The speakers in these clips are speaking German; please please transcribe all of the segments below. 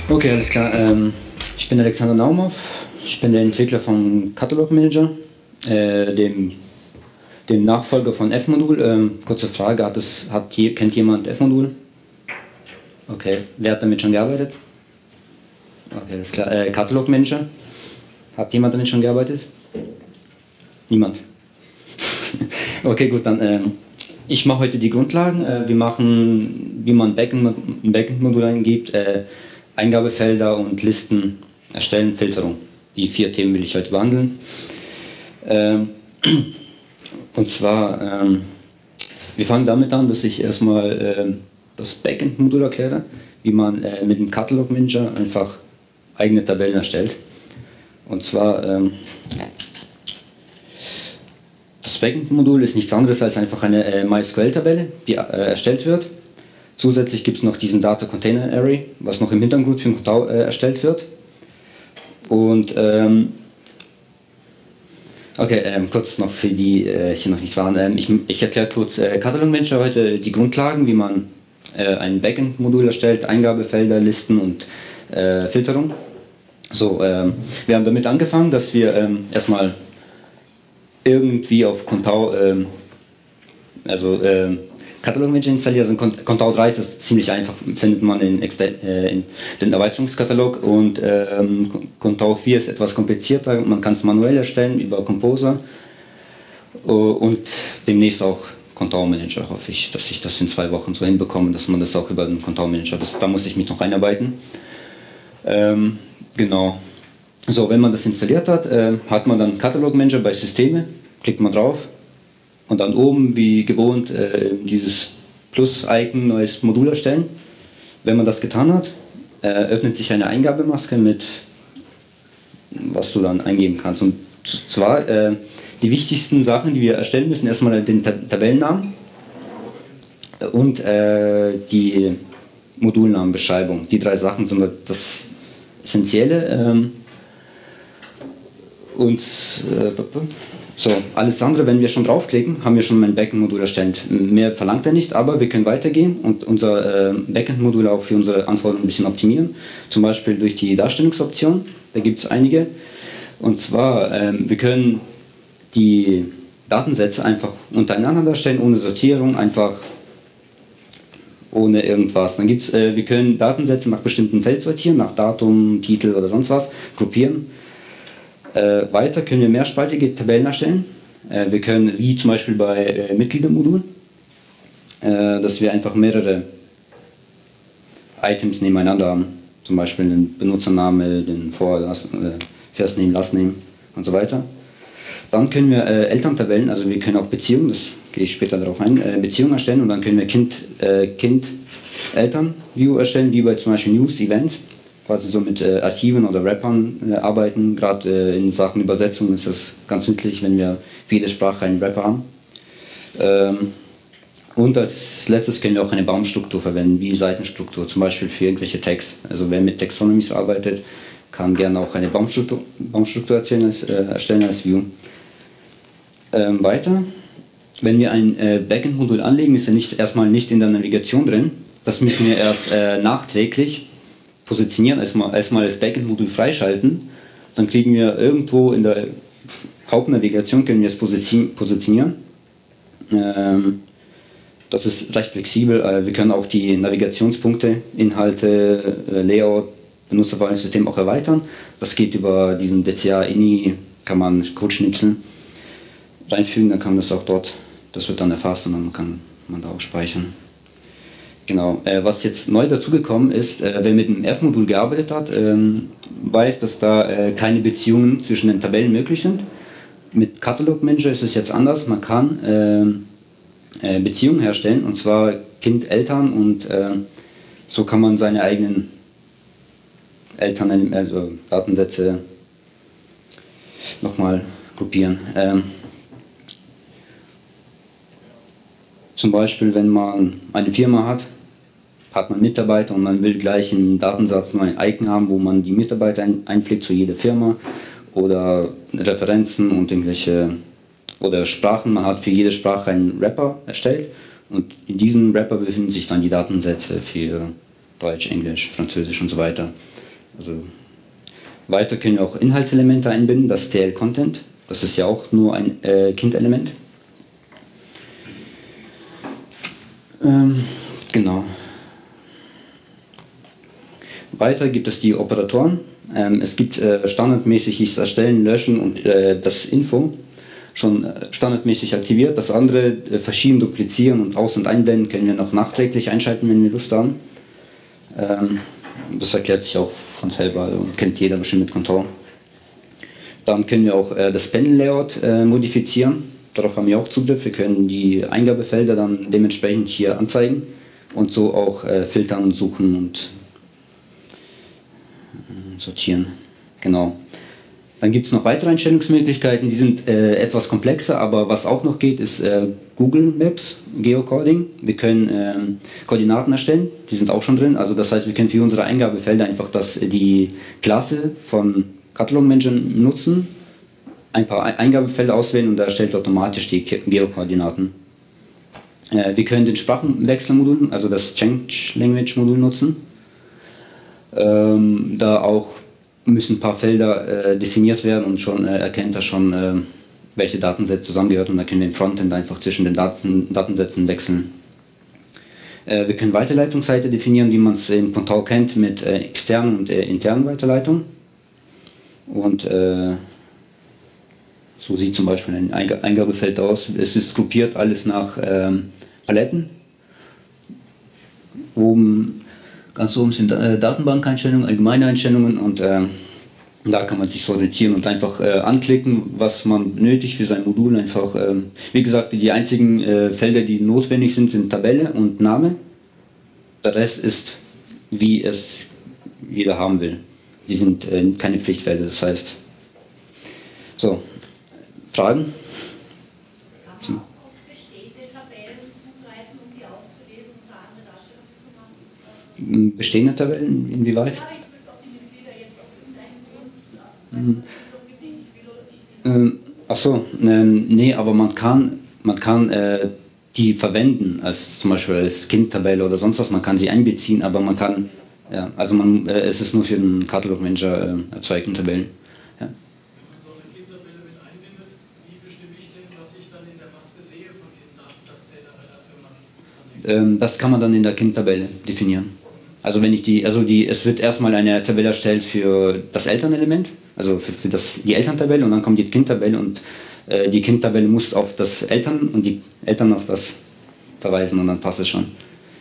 Okay, alles klar. Ich bin Alexander Naumov. Ich bin der Entwickler von Catalog Manager, dem Nachfolger von F-Modul. Kurze Frage, kennt jemand F-Modul? Okay, wer hat damit schon gearbeitet? Okay, alles klar. Catalog Manager, hat jemand damit schon gearbeitet? Niemand. Okay, gut, dann ich mache heute die Grundlagen. Wir machen, wie man ein Backend-Modul eingibt, Eingabefelder und Listen erstellen, Filterung. Die 4 Themen will ich heute behandeln. Und zwar, wir fangen damit an, dass ich erstmal das Backend-Modul erkläre, wie man mit dem Catalog Manager einfach eigene Tabellen erstellt. Und zwar, das Backend-Modul ist nichts anderes als einfach eine MySQL-Tabelle, die erstellt wird. Zusätzlich gibt es noch diesen Data Container Array, was noch im Hintergrund für Contao erstellt wird. Und kurz noch für die hier noch nicht waren. Ich erkläre kurz Catalog Manager heute die Grundlagen, wie man ein Backend-Modul erstellt, Eingabefelder, Listen und Filterung. So, wir haben damit angefangen, dass wir erstmal irgendwie auf Contao, Catalog Manager installiert, also Contao 3 ist ziemlich einfach, findet man in den Erweiterungskatalog, und Contao 4 ist etwas komplizierter, man kann es manuell erstellen über Composer und demnächst auch Contao Manager, hoffe ich, dass ich das in 2 Wochen so hinbekomme, dass man das auch über den Contao Manager, da muss ich mich noch einarbeiten. Genau. So, wenn man das installiert hat, hat man dann Catalog Manager bei Systeme, klickt man drauf. Und dann oben, wie gewohnt, dieses Plus-Icon, neues Modul erstellen. Wenn man das getan hat, öffnet sich eine Eingabemaske mit, was du dann eingeben kannst. Und zwar die wichtigsten Sachen, die wir erstellen müssen, erstmal den Tabellennamen und die Modulnamenbeschreibung. Die 3 Sachen sind das Essentielle. So, alles andere, wenn wir schon draufklicken, haben wir schon ein Backend-Modul erstellt. Mehr verlangt er nicht, aber wir können weitergehen und unser Backend-Modul auch für unsere Anforderungen ein bisschen optimieren. Zum Beispiel durch die Darstellungsoption, da gibt es einige. Und zwar, wir können die Datensätze einfach untereinander darstellen, ohne Sortierung, einfach ohne irgendwas. Dann gibt's, wir können Datensätze nach bestimmten Feld sortieren, nach Datum, Titel oder sonst was, gruppieren. Weiter können wir mehrspaltige Tabellen erstellen. Wir können, wie zum Beispiel bei Mitgliedermodul, dass wir einfach mehrere Items nebeneinander haben. Zum Beispiel den Benutzername, den First Name, Last Name und so weiter. Dann können wir Elterntabellen, also wir können auch Beziehungen, das gehe ich später darauf ein, Beziehungen erstellen, und dann können wir Kind-Eltern-View erstellen, wie bei zum Beispiel News, Events. Quasi so mit Archiven oder Rappern arbeiten. Gerade in Sachen Übersetzung ist das ganz nützlich, wenn wir für jede Sprache einen Rapper haben. Und als letztes können wir auch eine Baumstruktur verwenden, wie Seitenstruktur, zum Beispiel für irgendwelche Tags. Also wer mit Taxonomies arbeitet, kann gerne auch eine Baumstruktur erstellen als View. Weiter, wenn wir ein Backend-Modul anlegen, ist er erstmal nicht in der Navigation drin. Das müssen wir erst nachträglich positionieren, erstmal das Backend-Modul freischalten, dann kriegen wir irgendwo in der Hauptnavigation, können wir es positionieren. Das ist recht flexibel, wir können auch die Navigationspunkte, Inhalte, Layout, Benutzerverwaltungssystem auch erweitern. Das geht über diesen DCA-INI, kann man Codeschnipsel reinfügen, dann kann man das auch dort, das wird dann erfasst und dann kann man da auch speichern. Genau, was jetzt neu dazugekommen ist, wer mit dem F-Modul gearbeitet hat, weiß, dass da keine Beziehungen zwischen den Tabellen möglich sind. Mit Catalog Manager ist es jetzt anders, man kann Beziehungen herstellen, und zwar Kind, Eltern, und so kann man seine eigenen Eltern, also Datensätze nochmal gruppieren. Zum Beispiel, wenn man eine Firma hat man Mitarbeiter und man will gleich einen Datensatz, nur ein Icon haben, wo man die Mitarbeiter einpflegt zu jeder Firma, oder Referenzen und irgendwelche oder Sprachen. Man hat für jede Sprache einen Wrapper erstellt, und in diesem Wrapper befinden sich dann die Datensätze für Deutsch, Englisch, Französisch und so weiter. Also weiter können wir auch Inhaltselemente einbinden, das TL-Content. Das ist ja auch nur ein Kind-Element. Genau. Weiter gibt es die Operatoren. Es gibt standardmäßig das Erstellen, Löschen und das Info schon standardmäßig aktiviert. Das andere, verschieben, duplizieren und aus- und einblenden, können wir noch nachträglich einschalten, wenn wir Lust haben. Das erklärt sich auch von selber und kennt jeder bestimmt mit Contour. Dann können wir auch das Panel-Layout modifizieren. Darauf haben wir auch Zugriff. Wir können die Eingabefelder dann dementsprechend hier anzeigen und so auch filtern, suchen und sortieren. Genau. Dann gibt es noch weitere Einstellungsmöglichkeiten, die sind etwas komplexer, aber was auch noch geht, ist Google Maps, Geocoding. Wir können Koordinaten erstellen, die sind auch schon drin. Also das heißt, wir können für unsere Eingabefelder einfach die Klasse von Catalog Manager nutzen, ein paar Eingabefelder auswählen und er erstellt automatisch die Geokoordinaten. Wir können den Sprachenwechselmodul, also das Change Language Modul nutzen. Da auch müssen ein paar Felder definiert werden und schon erkennt er schon, welche Datensätze zusammengehört und da können wir im Frontend einfach zwischen den Datensätzen wechseln. Wir können Weiterleitungsseite definieren, wie man es in Contour kennt, mit externen und internen Weiterleitungen. Und so sieht zum Beispiel ein Eingabefeld aus. Es ist gruppiert alles nach Paletten. Ganz oben sind Datenbankeinstellungen, allgemeine Einstellungen und da kann man sich sortieren und einfach anklicken, was man benötigt für sein Modul. Einfach, wie gesagt, die einzigen Felder, die notwendig sind, sind Tabelle und Name. Der Rest ist, wie es jeder haben will. Die sind keine Pflichtfelder, das heißt. So, Fragen? Kann man auch auf bestehende Tabellen zugreifen, um die auszulesen und eine andere Darstellung zu machen? Bestehende Tabellen, inwieweit? Ja, ich möchte auch die Mitglieder jetzt aus irgendeinem Grund. Achso, nee, aber man kann die verwenden, als zum Beispiel als Kind-Tabelle oder sonst was, man kann sie einbeziehen, aber man kann, ja, also es ist nur für den Catalog Manager erzeugten Tabellen. Ja. Wenn man so eine Kind-Tabelle mit einbindet, wie bestimme ich denn, was ich dann in der Maske sehe von den Datensatz-Data-Relationen? Das kann man dann in der Kind-Tabelle definieren. Also wenn ich es wird erstmal eine Tabelle erstellt für das Elternelement, also für die Elterntabelle und dann kommt die Kind-Tabelle und die Kind-Tabelle muss auf das Eltern und die Eltern auf das verweisen und dann passt es schon.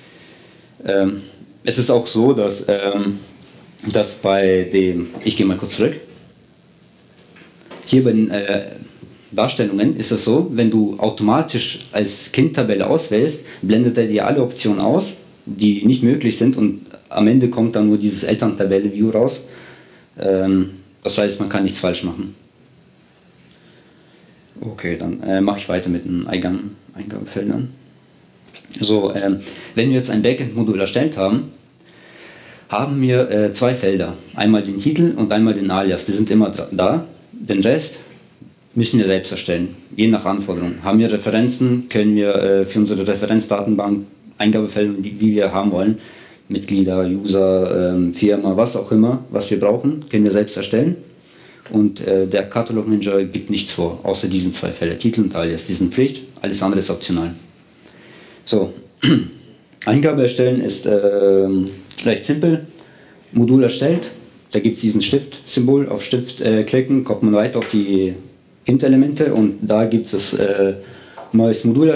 Es ist auch so, dass bei dem, ich gehe mal kurz zurück, hier bei den Darstellungen ist es so, wenn du automatisch als Kind-Tabelle auswählst, blendet er dir alle Optionen aus, die nicht möglich sind und am Ende kommt dann nur dieses Elterntabelle-View raus. Das heißt, man kann nichts falsch machen. Okay, dann mache ich weiter mit den Eingabefeldern. So, wenn wir jetzt ein Backend-Modul erstellt haben, haben wir zwei Felder. Einmal den Titel und einmal den Alias. Die sind immer da. Den Rest müssen wir selbst erstellen, je nach Anforderung. Haben wir Referenzen, können wir für unsere Referenzdatenbank Eingabefelder, wie wir haben wollen, Mitglieder, User, Firma, was auch immer, was wir brauchen, können wir selbst erstellen. Und der Catalog Manager gibt nichts vor, außer diesen zwei Felder, Titel und Alias. Die sind Pflicht, alles andere ist optional. So, Eingabe erstellen ist recht simpel. Modul erstellt, da gibt es diesen Stift-Symbol, auf Stift klicken, kommt man weiter auf die Hint-Elemente und da gibt es neues Modul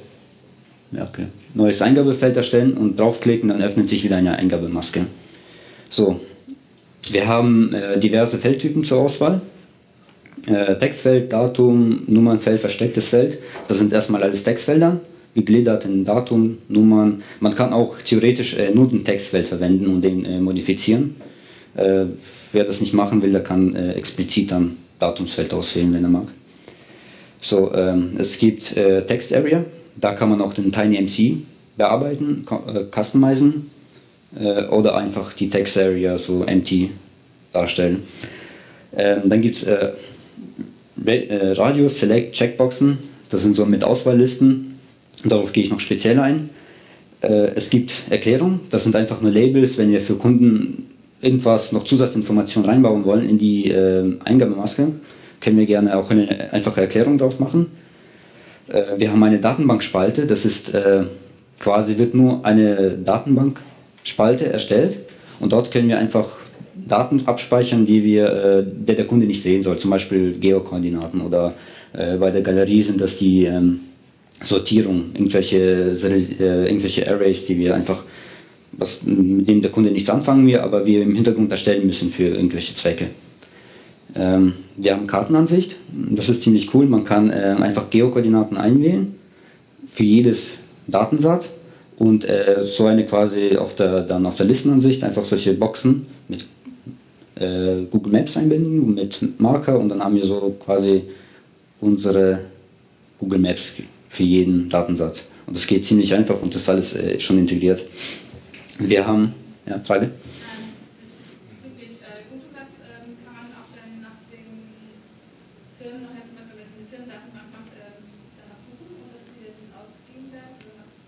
neues Eingabefeld erstellen und draufklicken, dann öffnet sich wieder eine Eingabemaske. So, wir haben diverse Feldtypen zur Auswahl. Textfeld, Datum, Nummernfeld, verstecktes Feld. Das sind erstmal alles Textfelder, gegliedert in Datum, Nummern. Man kann auch theoretisch nur ein Textfeld verwenden und den modifizieren. Wer das nicht machen will, der kann explizit dann Datumsfeld auswählen, wenn er mag. So, es gibt Text Area. Da kann man auch den TinyMC bearbeiten, customizen oder einfach die Text Area so empty darstellen. Dann gibt es Radius, Select, Checkboxen. Das sind so mit Auswahllisten. Darauf gehe ich noch speziell ein. Es gibt Erklärungen, das sind einfach nur Labels, wenn wir für Kunden irgendwas noch Zusatzinformationen reinbauen wollen in die Eingabemaske, können wir gerne auch eine einfache Erklärung drauf machen. Wir haben eine Datenbankspalte, das ist quasi wird nur eine Datenbankspalte erstellt und dort können wir einfach Daten abspeichern, die der Kunde nicht sehen soll, zum Beispiel Geokoordinaten oder bei der Galerie sind das die Sortierung, irgendwelche Arrays, die wir einfach, mit denen der Kunde nichts anfangen will, aber wir im Hintergrund erstellen müssen für irgendwelche Zwecke. Wir haben Kartenansicht, das ist ziemlich cool, man kann einfach Geokoordinaten einwählen für jedes Datensatz und so eine quasi dann auf der Listenansicht einfach solche Boxen mit Google Maps einbinden, mit Marker und dann haben wir so quasi unsere Google Maps für jeden Datensatz. Und das geht ziemlich einfach und das ist alles schon integriert. Wir haben, ja, Frage? Bezüglich Google Maps kann man auch dann nach den Firmen nachher zum Beispiel, wenn es eine Firmendatenbank macht, danach suchen und dass die dann ausgegeben werden?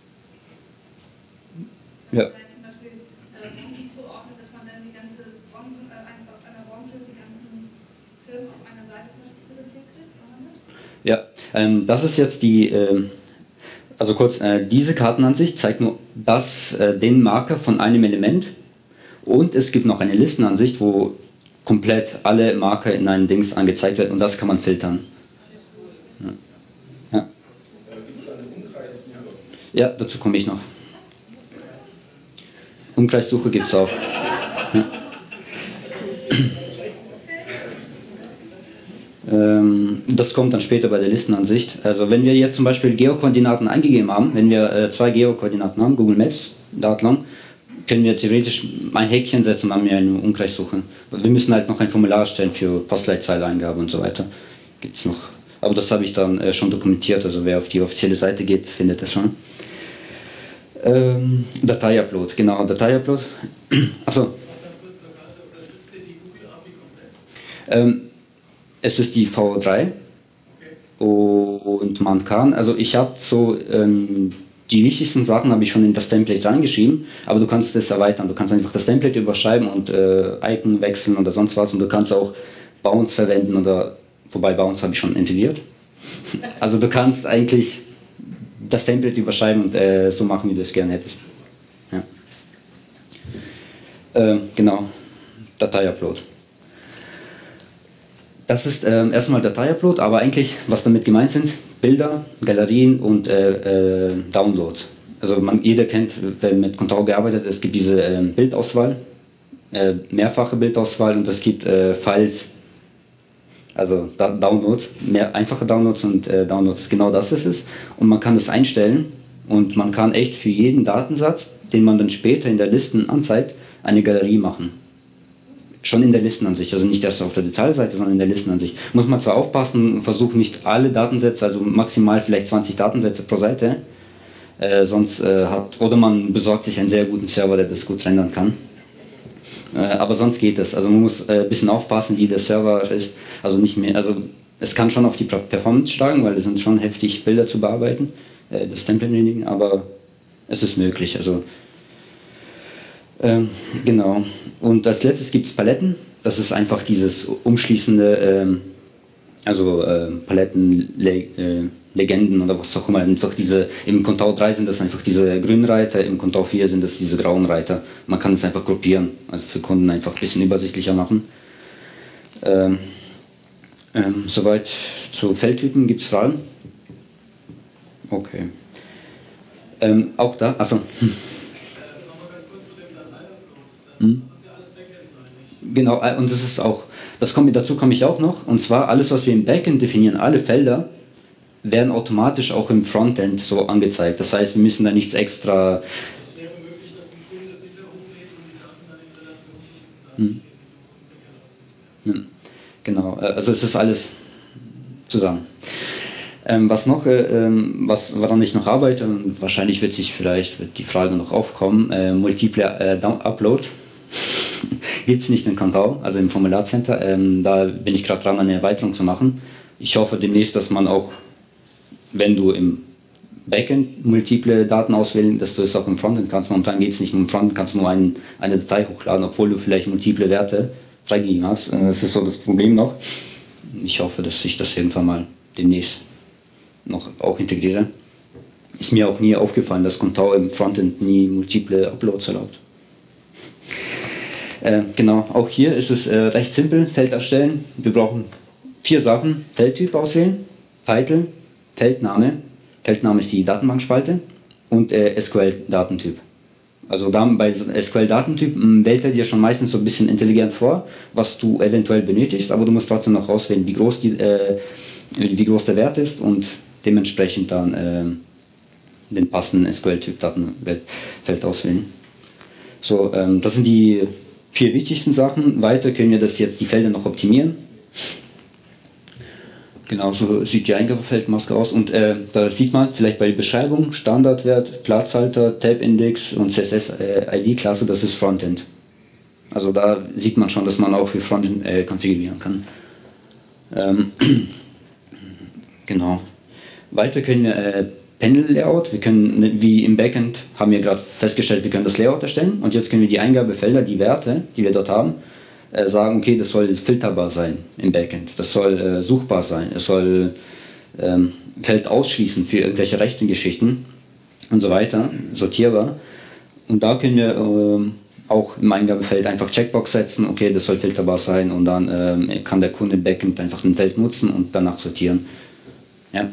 Ja. Zum Beispiel Branchen zuordnen, dass man dann die ganze Branche, aus einer Branche die ganzen Firmen auf einer Seite zum Beispiel präsentiert kriegt? Ja, das ist jetzt also kurz, diese Kartenansicht zeigt nur den Marker von einem Element und es gibt noch eine Listenansicht, wo komplett alle Marker in einem Dings angezeigt werden und das kann man filtern. Ja. Ja. Gibt es eine Umkreissuche? Ja, dazu komme ich noch. Umkreissuche gibt es auch. Ja. Das kommt dann später bei der Listenansicht. Also wenn wir jetzt zum Beispiel Geokoordinaten eingegeben haben, wenn wir 2 Geokoordinaten haben, Google Maps, Datenlang, können wir theoretisch ein Häkchen setzen und haben wir eine Umkreissuche. Wir müssen halt noch ein Formular stellen für Postleitzahleneingabe und so weiter. Gibt's noch. Aber das habe ich dann schon dokumentiert, also wer auf die offizielle Seite geht, findet das schon. Dateiupload, genau, Dateiupload. Achso. Unterstützt ihr die Google API komplett? Es ist die V3 und man kann, also ich habe so die wichtigsten Sachen habe ich schon in das Template reingeschrieben, aber du kannst das erweitern, du kannst einfach das Template überschreiben und Icon wechseln oder sonst was und du kannst auch Bounce verwenden wobei Bounce habe ich schon integriert. Also du kannst eigentlich das Template überschreiben und so machen, wie du es gerne hättest. Ja. Genau, Dateiupload. Das ist erstmal Dateiupload, aber eigentlich, was damit gemeint sind, Bilder, Galerien und Downloads. Also jeder kennt, wer mit Contao gearbeitet hat, es gibt diese Bildauswahl, mehrfache Bildauswahl und es gibt Files, also Downloads, mehr einfache Downloads und Downloads, genau das ist es. Und man kann das einstellen und man kann echt für jeden Datensatz, den man dann später in der Listen anzeigt, eine Galerie machen. Schon in der Listenansicht, also nicht erst auf der Detailseite, sondern in der Listenansicht. Muss man zwar aufpassen, versuchen nicht alle Datensätze, also maximal vielleicht 20 Datensätze pro Seite, oder man besorgt sich einen sehr guten Server, der das gut rendern kann. Aber sonst geht es. Also man muss ein bisschen aufpassen, wie der Server ist. Also nicht mehr, also es kann schon auf die Performance schlagen, weil es sind schon heftig Bilder zu bearbeiten, das Template, aber es ist möglich. Also genau. Und als letztes gibt es Paletten. Das ist einfach dieses umschließende, Paletten, Legenden oder was auch immer. Einfach im Contao 3 sind das einfach diese grünen Reiter, im Contao 4 sind das diese grauen Reiter. Man kann es einfach gruppieren, also für Kunden einfach ein bisschen übersichtlicher machen. Soweit zu Feldtypen, gibt es Fragen? Okay. Auch da, achso. Nochmal ganz kurz zu dem Dateiupload. Das ist ja alles Backend-seitig. Genau, und das ist auch, dazu komme ich auch noch, und zwar alles, was wir im Backend definieren, alle Felder, werden automatisch auch im Frontend so angezeigt. Das heißt, wir müssen da nichts extra. Es wäre möglich, dass ein Kunde Bilder hochlädt und die Daten dann in Relation zu diesen Daten stehen. Genau, also es ist alles zusammen. Was noch, woran ich noch arbeite, und wahrscheinlich wird die Frage noch aufkommen, multiple Uploads. Gibt es nicht in Contao, also im Formularcenter. Da bin ich gerade dran, eine Erweiterung zu machen. Ich hoffe demnächst, dass man auch, wenn du im Backend multiple Daten auswählen, dass du es auch im Frontend kannst. Momentan geht es nicht, im Frontend kannst du nur eine Datei hochladen, obwohl du vielleicht multiple Werte freigegeben hast. Das ist so das Problem noch. Ich hoffe, dass ich das irgendwann mal demnächst noch auch integriere. Ist mir auch nie aufgefallen, dass Contao im Frontend nie multiple Uploads erlaubt. Genau, auch hier ist es recht simpel, Feld erstellen. Wir brauchen 4 Sachen: Feldtyp auswählen, Titel, Feldname. Feldname ist die Datenbankspalte und SQL-Datentyp. Also dann bei SQL-Datentyp wählt er dir schon meistens so ein bisschen intelligent vor, was du eventuell benötigst, aber du musst trotzdem noch auswählen, wie groß der Wert ist und dementsprechend dann den passenden SQL-Typ Datenfeld auswählen. So, das sind die 4 wichtigsten Sachen. Weiter können wir die Felder noch optimieren. Genau, so sieht die Eingabefeldmaske aus und da sieht man vielleicht bei der Beschreibung Standardwert, Platzhalter, Tab-Index und CSS-ID-Klasse, das ist Frontend. Also da sieht man schon, dass man auch für Frontend konfigurieren kann. Genau. Weiter können wir Panel-Layout, wir können, wie im Backend haben wir gerade festgestellt, wir können das Layout erstellen und jetzt können wir die Eingabefelder, die Werte, die wir dort haben, sagen, okay, das soll filterbar sein im Backend, das soll suchbar sein, es soll Feld ausschließen für irgendwelche rechten Geschichten und so weiter, sortierbar. Und da können wir auch im Eingabefeld einfach Checkbox setzen, okay, das soll filterbar sein und dann kann der Kunde im Backend einfach ein Feld nutzen und danach sortieren. Ja.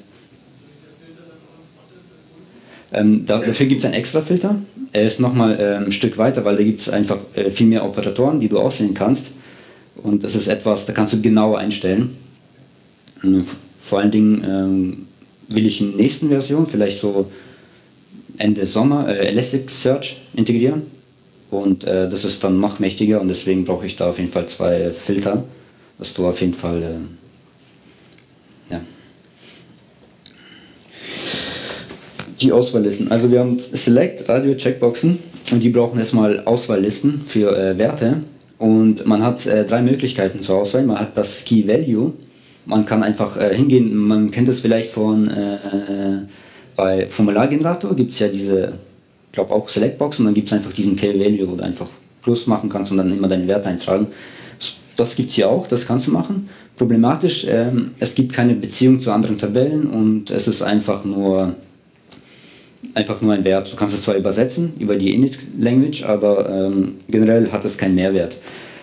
Dafür gibt es einen extra Filter. Er ist nochmal ein Stück weiter, weil da gibt es einfach viel mehr Operatoren, die du auswählen kannst. Und das ist etwas, da kannst du genauer einstellen. Vor allen Dingen will ich in der nächsten Version, vielleicht so Ende Sommer, Elasticsearch integrieren. Und das ist dann noch mächtiger und deswegen brauche ich da auf jeden Fall 2 Filter, dass du auf jeden Fall ja. Die Auswahllisten. Also wir haben Select, Radio, Checkboxen und die brauchen erstmal Auswahllisten für Werte und man hat 3 Möglichkeiten zur Auswahl. Man hat das Key Value, man kann einfach hingehen, man kennt es vielleicht von bei Formulargenerator gibt es ja diese, ich glaube auch Selectbox und dann gibt es einfach diesen Key Value, wo du einfach Plus machen kannst und dann immer deine Werte eintragen. Das gibt es hier auch, das kannst du machen. Problematisch, es gibt keine Beziehung zu anderen Tabellen und es ist einfach nur ein Wert. Du kannst es zwar übersetzen über die Init-Language, aber generell hat es keinen Mehrwert.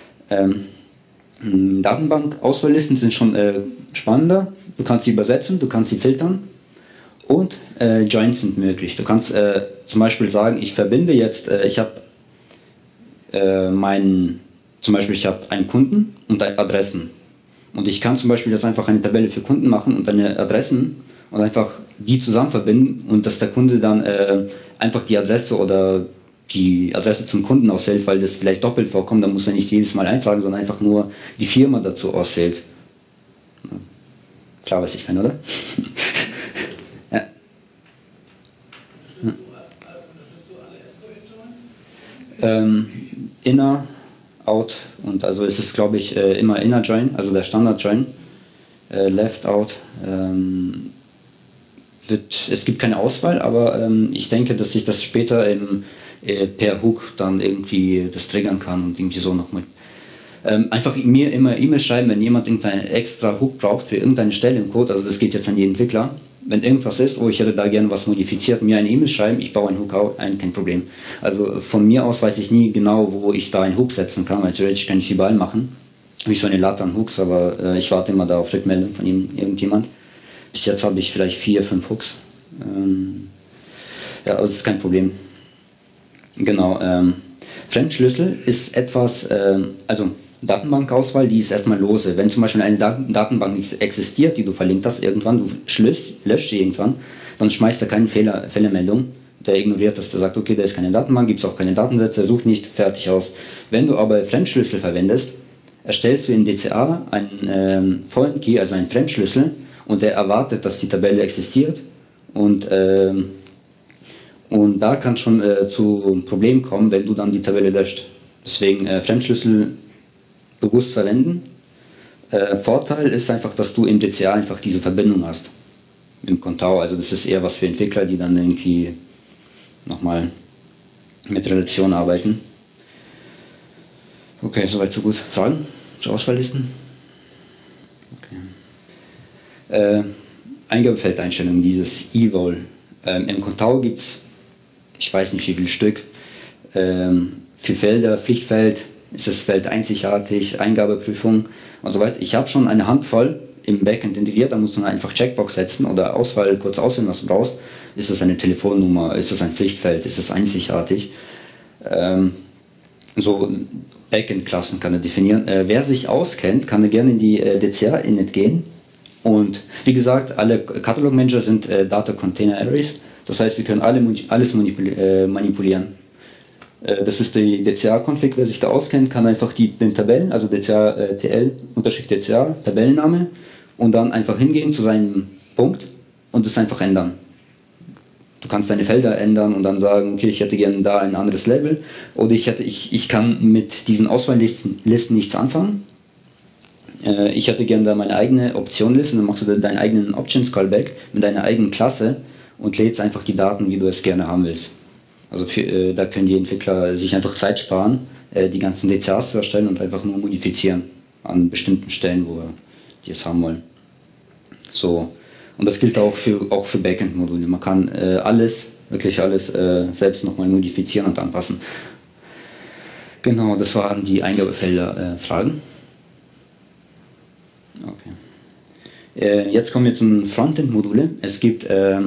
Datenbank-Auswahllisten sind schon spannender. Du kannst sie übersetzen, du kannst sie filtern und Joins sind möglich. Du kannst zum Beispiel sagen, ich verbinde jetzt, ich habe ich habe einen Kunden und Adressen. Und ich kann zum Beispiel jetzt einfach eine Tabelle für Kunden machen und eine Adressen und einfach die zusammen verbinden und dass der Kunde dann einfach die Adresse oder die Adresse zum Kunden auswählt, weil das vielleicht doppelt vorkommt, dann muss er nicht jedes Mal eintragen, sondern einfach nur die Firma dazu auswählt. Klar, was ich meine, oder? Ja. Unterstützt du alle SQL-Joins? Inner, Out und also es ist, glaube ich, immer Inner Join, also der Standard Join. Left, Out. Es gibt keine Auswahl, aber ich denke, dass ich das später per Hook dann irgendwie das triggern kann und irgendwie so nochmal. Einfach mir immer E-Mail schreiben, wenn jemand irgendeinen extra Hook braucht für irgendeine Stelle im Code, also das geht jetzt an jeden Entwickler. Wenn irgendwas ist, ich hätte da gerne was modifiziert, mir eine E-Mail schreiben, ich baue einen Hook ein, kein Problem. Also von mir aus weiß ich nie genau, wo ich da einen Hook setzen kann, weil theoretisch kann ich überall machen. Habe ich so eine Latte an Hooks, aber ich warte immer da auf Rückmeldung von irgendjemand. Bis jetzt habe ich vielleicht 4, 5 Hooks. Ja, aber das ist kein Problem. Genau. Fremdschlüssel ist etwas, also Datenbankauswahl, die ist erstmal lose. Wenn zum Beispiel eine Datenbank nicht existiert, die du verlinkt hast, irgendwann, du löscht sie irgendwann, dann schmeißt er keine Fehlermeldung. Der ignoriert das, der sagt, okay, da ist keine Datenbank, gibt es auch keine Datensätze, er sucht nicht, fertig aus. Wenn du aber Fremdschlüssel verwendest, erstellst du in DCA einen Foreign Key, also einen Fremdschlüssel, und der erwartet, dass die Tabelle existiert und da kann schon zu Problemen kommen, wenn du dann die Tabelle löscht. Deswegen Fremdschlüssel bewusst verwenden. Vorteil ist einfach, dass du im DCA einfach diese Verbindung hast. im Contao. Also das ist eher was für Entwickler, die dann irgendwie nochmal mit Relationen arbeiten. Okay, soweit so gut. Fragen zu Auswahllisten? Okay. Eingabefeldeinstellungen, dieses Evol. Im Contao gibt es, ich weiß nicht wie viel Stück, für Felder, Pflichtfeld, ist das Feld einzigartig, Eingabeprüfung und so weiter. Ich habe schon eine Handvoll im Backend integriert, da musst du einfach Checkbox setzen oder Auswahl kurz auswählen, was du brauchst. Ist das eine Telefonnummer, ist das ein Pflichtfeld, ist das einzigartig? So Backend-Klassen kann er definieren. Wer sich auskennt, kann gerne in die DCA-Init gehen. Und wie gesagt, alle Catalog-Manager sind Data Container Arrays. Das heißt, wir können alles manipulieren. Das ist die DCA-Config, wer sich da auskennt, kann einfach den Tabellen, also DCA TL, Unterstrich DCA, Tabellenname, und dann einfach hingehen zu seinem Punkt und es einfach ändern. Du kannst deine Felder ändern und dann sagen, okay, ich hätte gerne da ein anderes Level, oder ich kann mit diesen Auswahllisten nichts anfangen. Ich hätte gerne da meine eigene Optionliste, dann machst du deinen eigenen Options-Callback mit deiner eigenen Klasse und lädst einfach die Daten, wie du es gerne haben willst. Also da können die Entwickler sich einfach Zeit sparen, die ganzen DCAs zu erstellen und einfach nur modifizieren an bestimmten Stellen, wo die es haben wollen. So. Und das gilt auch für Backend-Module. Man kann wirklich alles selbst nochmal modifizieren und anpassen. Genau, das waren die Eingabefelder. Fragen? Okay. Jetzt kommen wir zum Frontend-Module. Es gibt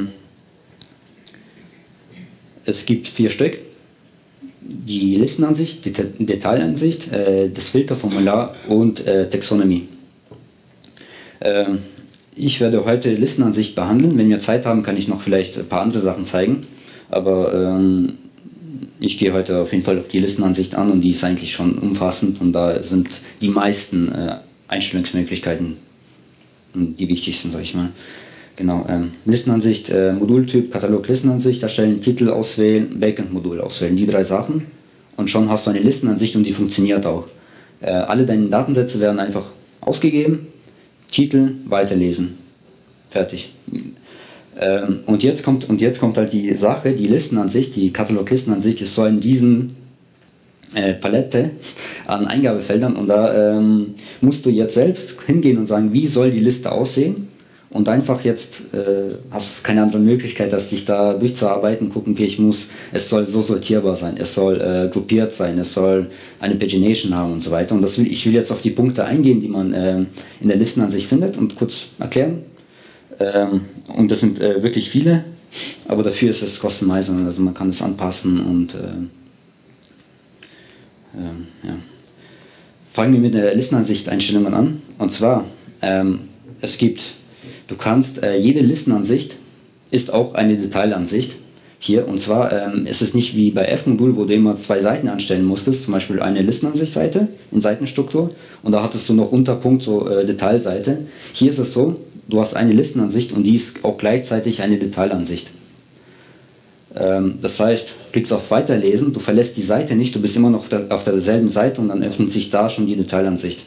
4 Stück. Die Listenansicht, die Detailansicht, das Filterformular und Taxonomy. Ich werde heute Listenansicht behandeln. Wenn wir Zeit haben, kann ich noch vielleicht ein paar andere Sachen zeigen. Aber ich gehe heute auf jeden Fall auf die Listenansicht an und die ist eigentlich schon umfassend und da sind die meisten Einstellungsmöglichkeiten die wichtigsten, sag ich mal. Genau, Listenansicht, Modultyp, Katalog, Listenansicht erstellen, Titel auswählen, Backend-Modul auswählen, die 3 Sachen und schon hast du eine Listenansicht und die funktioniert auch. Alle deine Datensätze werden einfach ausgegeben, Titel, weiterlesen, fertig. Und jetzt kommt halt die Sache, die Listenansicht, die Katalog-Listenansicht, es soll in diesen Palette an Eingabefeldern und da musst du jetzt selbst hingehen und sagen, wie soll die Liste aussehen und einfach jetzt hast keine andere Möglichkeit, als dich da durchzuarbeiten, gucken, okay, es soll so sortierbar sein, es soll gruppiert sein, es soll eine Pagination haben und so weiter und ich will jetzt auf die Punkte eingehen, die man in der Listenansicht findet und kurz erklären und das sind wirklich viele, aber dafür ist es Customizing, also man kann es anpassen und ja. Fangen wir mit der Listenansicht-Einstellungen an. Und zwar, du kannst, jede Listenansicht ist auch eine Detailansicht hier. Und zwar ist es nicht wie bei F-Modul, wo du immer 2 Seiten anstellen musstest, zum Beispiel eine Listenansicht-Seite in Seitenstruktur und da hattest du noch Unterpunkt, so Detailseite. Hier ist es so, du hast eine Listenansicht und die ist auch gleichzeitig eine Detailansicht. Das heißt, klickst auf Weiterlesen, du verlässt die Seite nicht, du bist immer noch auf derselben Seite und dann öffnet sich da schon die Detailansicht.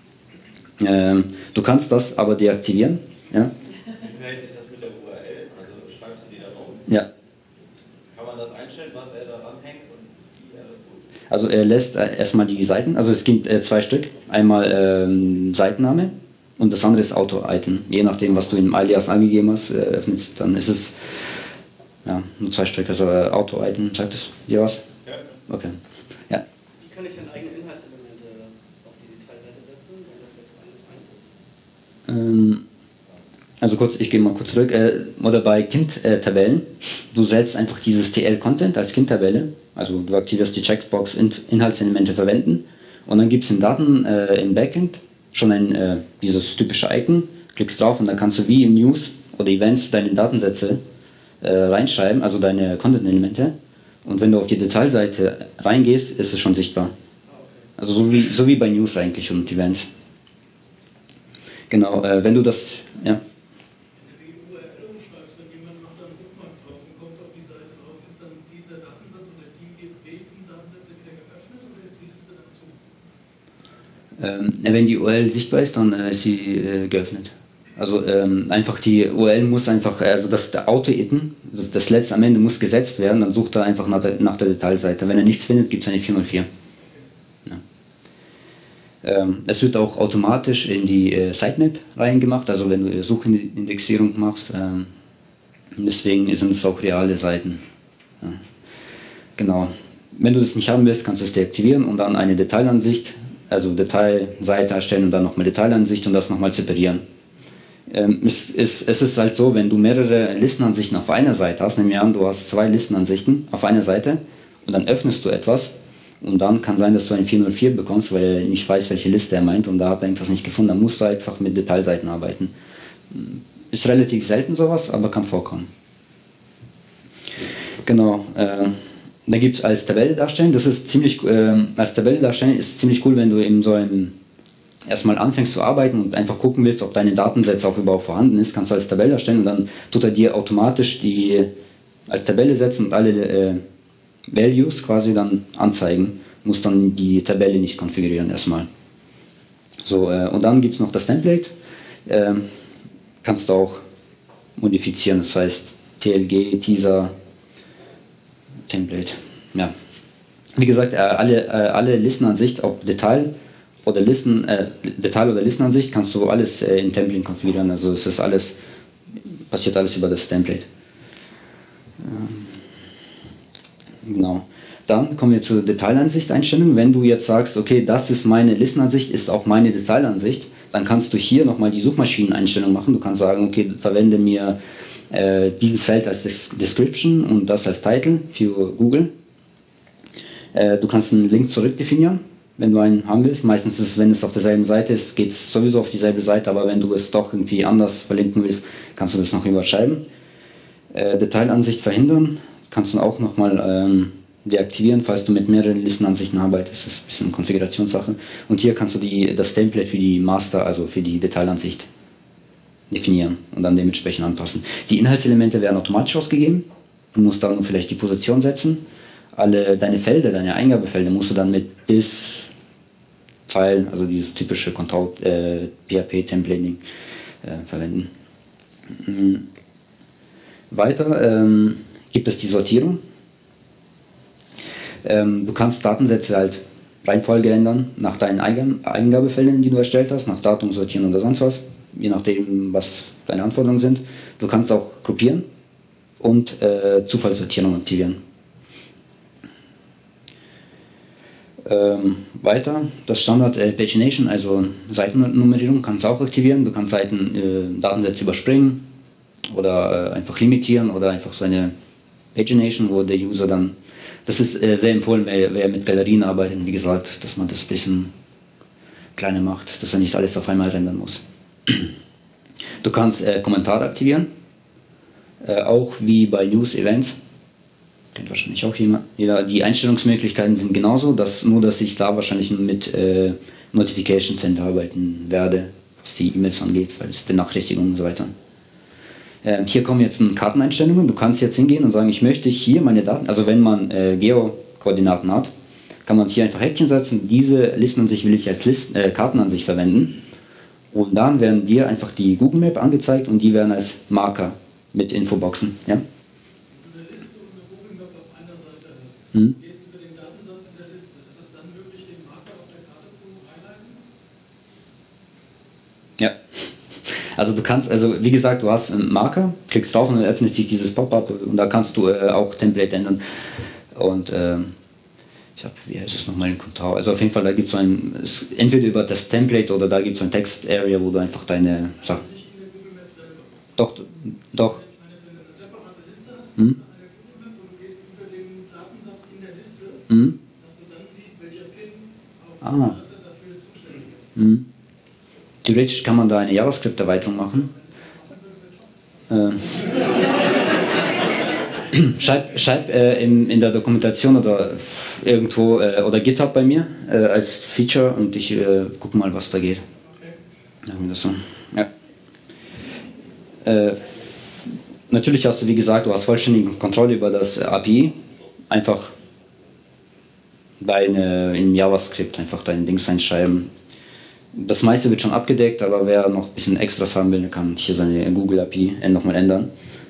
Du kannst das aber deaktivieren. Ja? Wie verhält sich das mit der URL? Also schreibst du die da drauf? Ja. Kann man das einstellen, was er da ranhängt und wie er das tut? Also er lässt erstmal die Seiten, also es gibt 2 Stück. Einmal Seitenname und das andere ist Auto-Item. Je nachdem, was du im Alias angegeben hast, öffnest, dann ist es ja, nur 2 Stück, also Auto-Item, sagt es dir was? Ja. Okay. Ja. Wie kann ich dann eigene Inhaltselemente auf die Detailseite setzen, wenn das jetzt alles eins ist? Also ich gehe mal kurz zurück. Oder bei Kind-Tabellen, du setzt einfach dieses TL-Content als Kind-Tabelle, also du aktivierst die Checkbox Inhaltselemente verwenden und dann gibt es in Daten im Backend schon dieses typische Icon, klickst drauf und dann kannst du wie im News oder Events deine Datensätze reinschreiben, also deine Content-Elemente. Und wenn du auf die Detailseite reingehst, ist es schon sichtbar. Also so wie bei News eigentlich und Events. Genau, wenn du das, ja. Wenn du die URL umschreibst, wenn jemand macht dann einen Bookmark drauf und kommt auf die Seite drauf, ist dann dieser Datensatz oder die gebeten Datensätze wieder geöffnet oder ist die Liste dazu? Wenn die URL sichtbar ist, dann ist sie geöffnet. Also einfach die URL muss einfach, also der Auto-Iten, das letzte am Ende muss gesetzt werden, dann sucht er einfach nach der Detailseite. Wenn er nichts findet, gibt es eine 404. Ja. Es wird auch automatisch in die Sitemap reingemacht, also wenn du Suchindexierung machst. Deswegen sind es auch reale Seiten. Ja. Genau. Wenn du das nicht haben willst, kannst du es deaktivieren und dann eine Detailansicht, also Detailseite erstellen und dann nochmal Detailansicht und das nochmal separieren. Es ist halt so, wenn du mehrere Listenansichten auf einer Seite hast, nehmen wir an, du hast 2 Listenansichten auf einer Seite und dann öffnest du etwas und dann kann sein, dass du ein 404 bekommst, weil er nicht weiß, welche Liste er meint und da hat er irgendwas nicht gefunden, dann musst du einfach mit Detailseiten arbeiten. Ist relativ selten sowas, aber kann vorkommen. Genau. Da gibt es als Tabelle darstellen, das ist ziemlich, als Tabelle darstellen ist ziemlich cool, wenn du eben so erstmal anfängst zu arbeiten und einfach gucken willst, ob deine Datensätze auch überhaupt vorhanden ist, kannst du als Tabelle erstellen und dann tut er dir automatisch die als Tabelle setzen und alle Values quasi dann anzeigen, muss dann die Tabelle nicht konfigurieren erstmal. So, und dann gibt es noch das Template, kannst du auch modifizieren, das heißt TLG, Teaser, Template. Ja. Wie gesagt, alle Listenansicht, ob Detail oder Listenansicht, kannst du alles in Template konfigurieren. Also es ist alles, passiert alles über das Template. Genau. Dann kommen wir zur Detailansicht-Einstellung. Wenn du jetzt sagst, okay, das ist meine Listenansicht, ist auch meine Detailansicht, dann kannst du hier nochmal die Suchmaschineneinstellung machen. Du kannst sagen, okay, verwende mir dieses Feld als Description und das als Title für Google. Du kannst einen Link zurück definieren, wenn du einen haben willst. Meistens ist es, wenn es auf derselben Seite ist, geht es sowieso auf dieselbe Seite, aber wenn du es doch irgendwie anders verlinken willst, kannst du das noch überschreiben. Detailansicht verhindern kannst du auch nochmal deaktivieren, falls du mit mehreren Listenansichten arbeitest. Das ist ein bisschen Konfigurationssache. Und hier kannst du das Template für die Master, also für die Detailansicht, definieren und dann dementsprechend anpassen. Die Inhaltselemente werden automatisch ausgegeben. Du musst da nur vielleicht die Position setzen. Alle deine Felder, deine Eingabefelder musst du dann mit Dis-File, also dieses typische PHP-Templating verwenden. Weiter gibt es die Sortierung. Du kannst Datensätze halt Reihenfolge ändern, nach deinen Eingabefeldern, die du erstellt hast, nach Datum sortieren oder sonst was, je nachdem, was deine Anforderungen sind. Du kannst auch gruppieren und Zufallssortierung aktivieren. Weiter, das Standard Pagination, also Seitennummerierung, kannst du auch aktivieren. Du kannst Datensätze überspringen oder einfach limitieren oder einfach so eine Pagination, wo der User dann, das ist sehr empfohlen, wer mit Galerien arbeitet, wie gesagt, dass man das ein bisschen kleiner macht, dass er nicht alles auf einmal rendern muss. Du kannst Kommentare aktivieren, auch wie bei News Events. Kennt wahrscheinlich auch jeder. Die Einstellungsmöglichkeiten sind genauso, nur dass ich da wahrscheinlich mit Notification Center arbeiten werde, was die E-Mails angeht, weil es Benachrichtigungen und so weiter. Hier kommen jetzt Karteneinstellungen. Du kannst jetzt hingehen und sagen, ich möchte hier meine Daten, also wenn man Geo-Koordinaten hat, kann man hier einfach Häkchen setzen. Diese Listenansicht will ich als Kartenansicht verwenden. Und dann werden dir einfach die Google Map angezeigt und die werden als Marker mit Infoboxen. Ja? Gehst über den Datensatz in der Liste. Ist es dann möglich, den Marker auf der Karte zu highlighten? Ja. Also du kannst, wie gesagt, du hast einen Marker, klickst drauf und dann öffnet sich dieses Pop-up und da kannst du auch Template ändern. Und wie heißt es nochmal in Kontau? Also auf jeden Fall, da gibt es entweder über das Template oder da gibt es so ein Text-Area, wo du einfach deine Sachen. Nicht in der Google Map selber. Doch. Ich meine, wenn du eine separate Liste hast, eine Google Map, wo du gehst über den Datensatz in der Liste, dass du dann siehst, welcher Pin auf der Karte dafür zuständig ist. Theoretisch kann man da eine JavaScript-Erweiterung machen. Schreib in der Dokumentation oder irgendwo oder GitHub bei mir als Feature und ich gucke mal, was da geht. Machen wir das so. Ja. Natürlich hast du, wie gesagt, du hast vollständige Kontrolle über das API. Einfach in JavaScript einfach deine Dings einschreiben. Das meiste wird schon abgedeckt, aber wer noch ein bisschen Extras haben will, kann hier seine Google API nochmal ändern.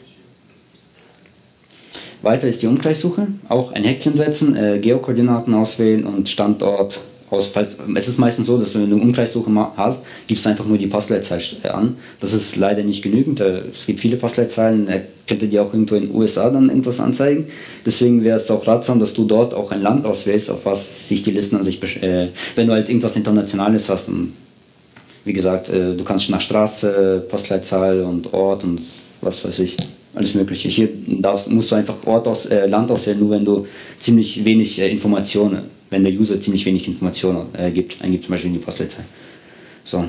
Weiter ist die Umkreissuche, auch ein Häkchen setzen, Geokoordinaten auswählen und Standort auswählen. Es ist meistens so, dass wenn du eine Umkreissuche hast, gibst du einfach nur die Postleitzahl an. Das ist leider nicht genügend, es gibt viele Postleitzahlen, er könnte dir auch irgendwo in den USA dann irgendwas anzeigen. Deswegen wäre es auch ratsam, dass du dort auch ein Land auswählst, auf was sich die Listen an sich, wenn du halt irgendwas Internationales hast. Und wie gesagt, du kannst nach Straße, Postleitzahl und Ort und was weiß ich, alles mögliche. Hier musst du einfach Land auswählen, nur wenn du ziemlich wenig Informationen, wenn der User ziemlich wenig Informationen eingibt zum Beispiel in die Postleitzahl. So.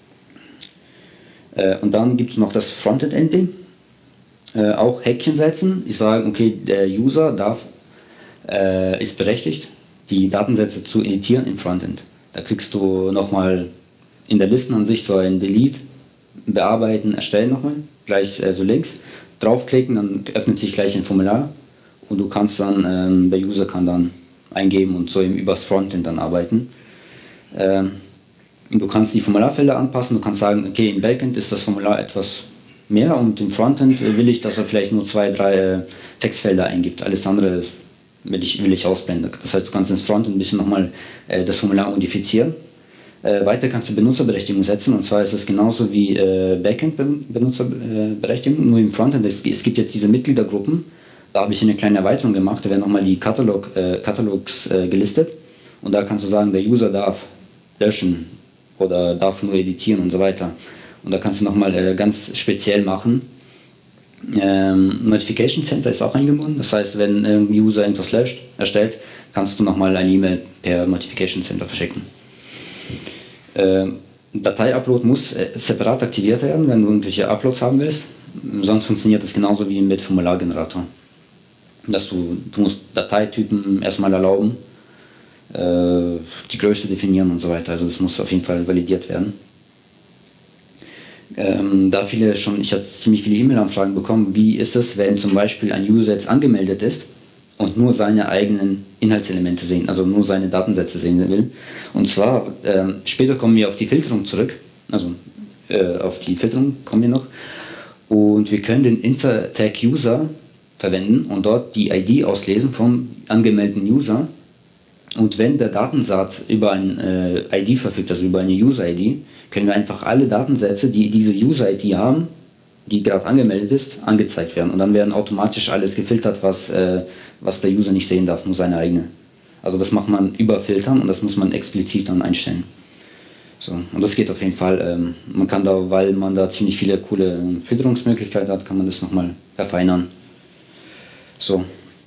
Und dann gibt es noch das Frontend-Ending. Auch Häkchen setzen. Ich sage, okay, der User ist berechtigt, die Datensätze zu editieren im Frontend. Da kriegst du nochmal in der Listenansicht so ein Delete, bearbeiten, erstellen nochmal, gleich so links. Draufklicken, dann öffnet sich gleich ein Formular und du kannst dann, der User kann dann eingeben und so eben übers Frontend dann arbeiten. Du kannst die Formularfelder anpassen, du kannst sagen, okay, im Backend ist das Formular etwas mehr und im Frontend will ich, dass er vielleicht nur 2, 3 Textfelder eingibt. Alles andere will ich ausblenden. Das heißt, du kannst ins Frontend ein bisschen nochmal das Formular modifizieren. Weiter kannst du Benutzerberechtigung setzen, und zwar ist es genauso wie Backend-Benutzerberechtigung, nur im Frontend. Es gibt jetzt diese Mitgliedergruppen, da habe ich eine kleine Erweiterung gemacht, da werden nochmal die Catalogs gelistet und da kannst du sagen, der User darf löschen oder darf nur editieren und so weiter. Und da kannst du nochmal ganz speziell machen. Notification Center ist auch eingebunden, das heißt, wenn ein User etwas erstellt, kannst du nochmal eine E-Mail per Notification Center verschicken. Datei-Upload muss separat aktiviert werden, wenn du irgendwelche Uploads haben willst, sonst funktioniert das genauso wie mit Formulargenerator. Dass du musst Dateitypen erstmal erlauben, die Größe definieren und so weiter, also das muss auf jeden Fall validiert werden. Ich habe ziemlich viele E-Mail-Anfragen bekommen, wie ist es, wenn zum Beispiel ein User jetzt angemeldet ist und nur seine eigenen Inhaltselemente sehen, also nur seine Datensätze sehen will. Und zwar, später kommen wir auf die Filterung zurück, also auf die Filterung kommen wir noch, und wir können den Insert-Tag User verwenden und dort die ID auslesen vom angemeldeten User. Und wenn der Datensatz über eine ID verfügt, also über eine User-ID, können wir einfach alle Datensätze, die diese User-ID haben, die gerade angemeldet ist, angezeigt werden. Und dann werden automatisch alles gefiltert, was der User nicht sehen darf, nur seine eigene. Also das macht man über Filtern und das muss man explizit dann einstellen. So, und das geht auf jeden Fall. Man kann da, weil man da ziemlich viele coole Filterungsmöglichkeiten hat, kann man das nochmal verfeinern. So.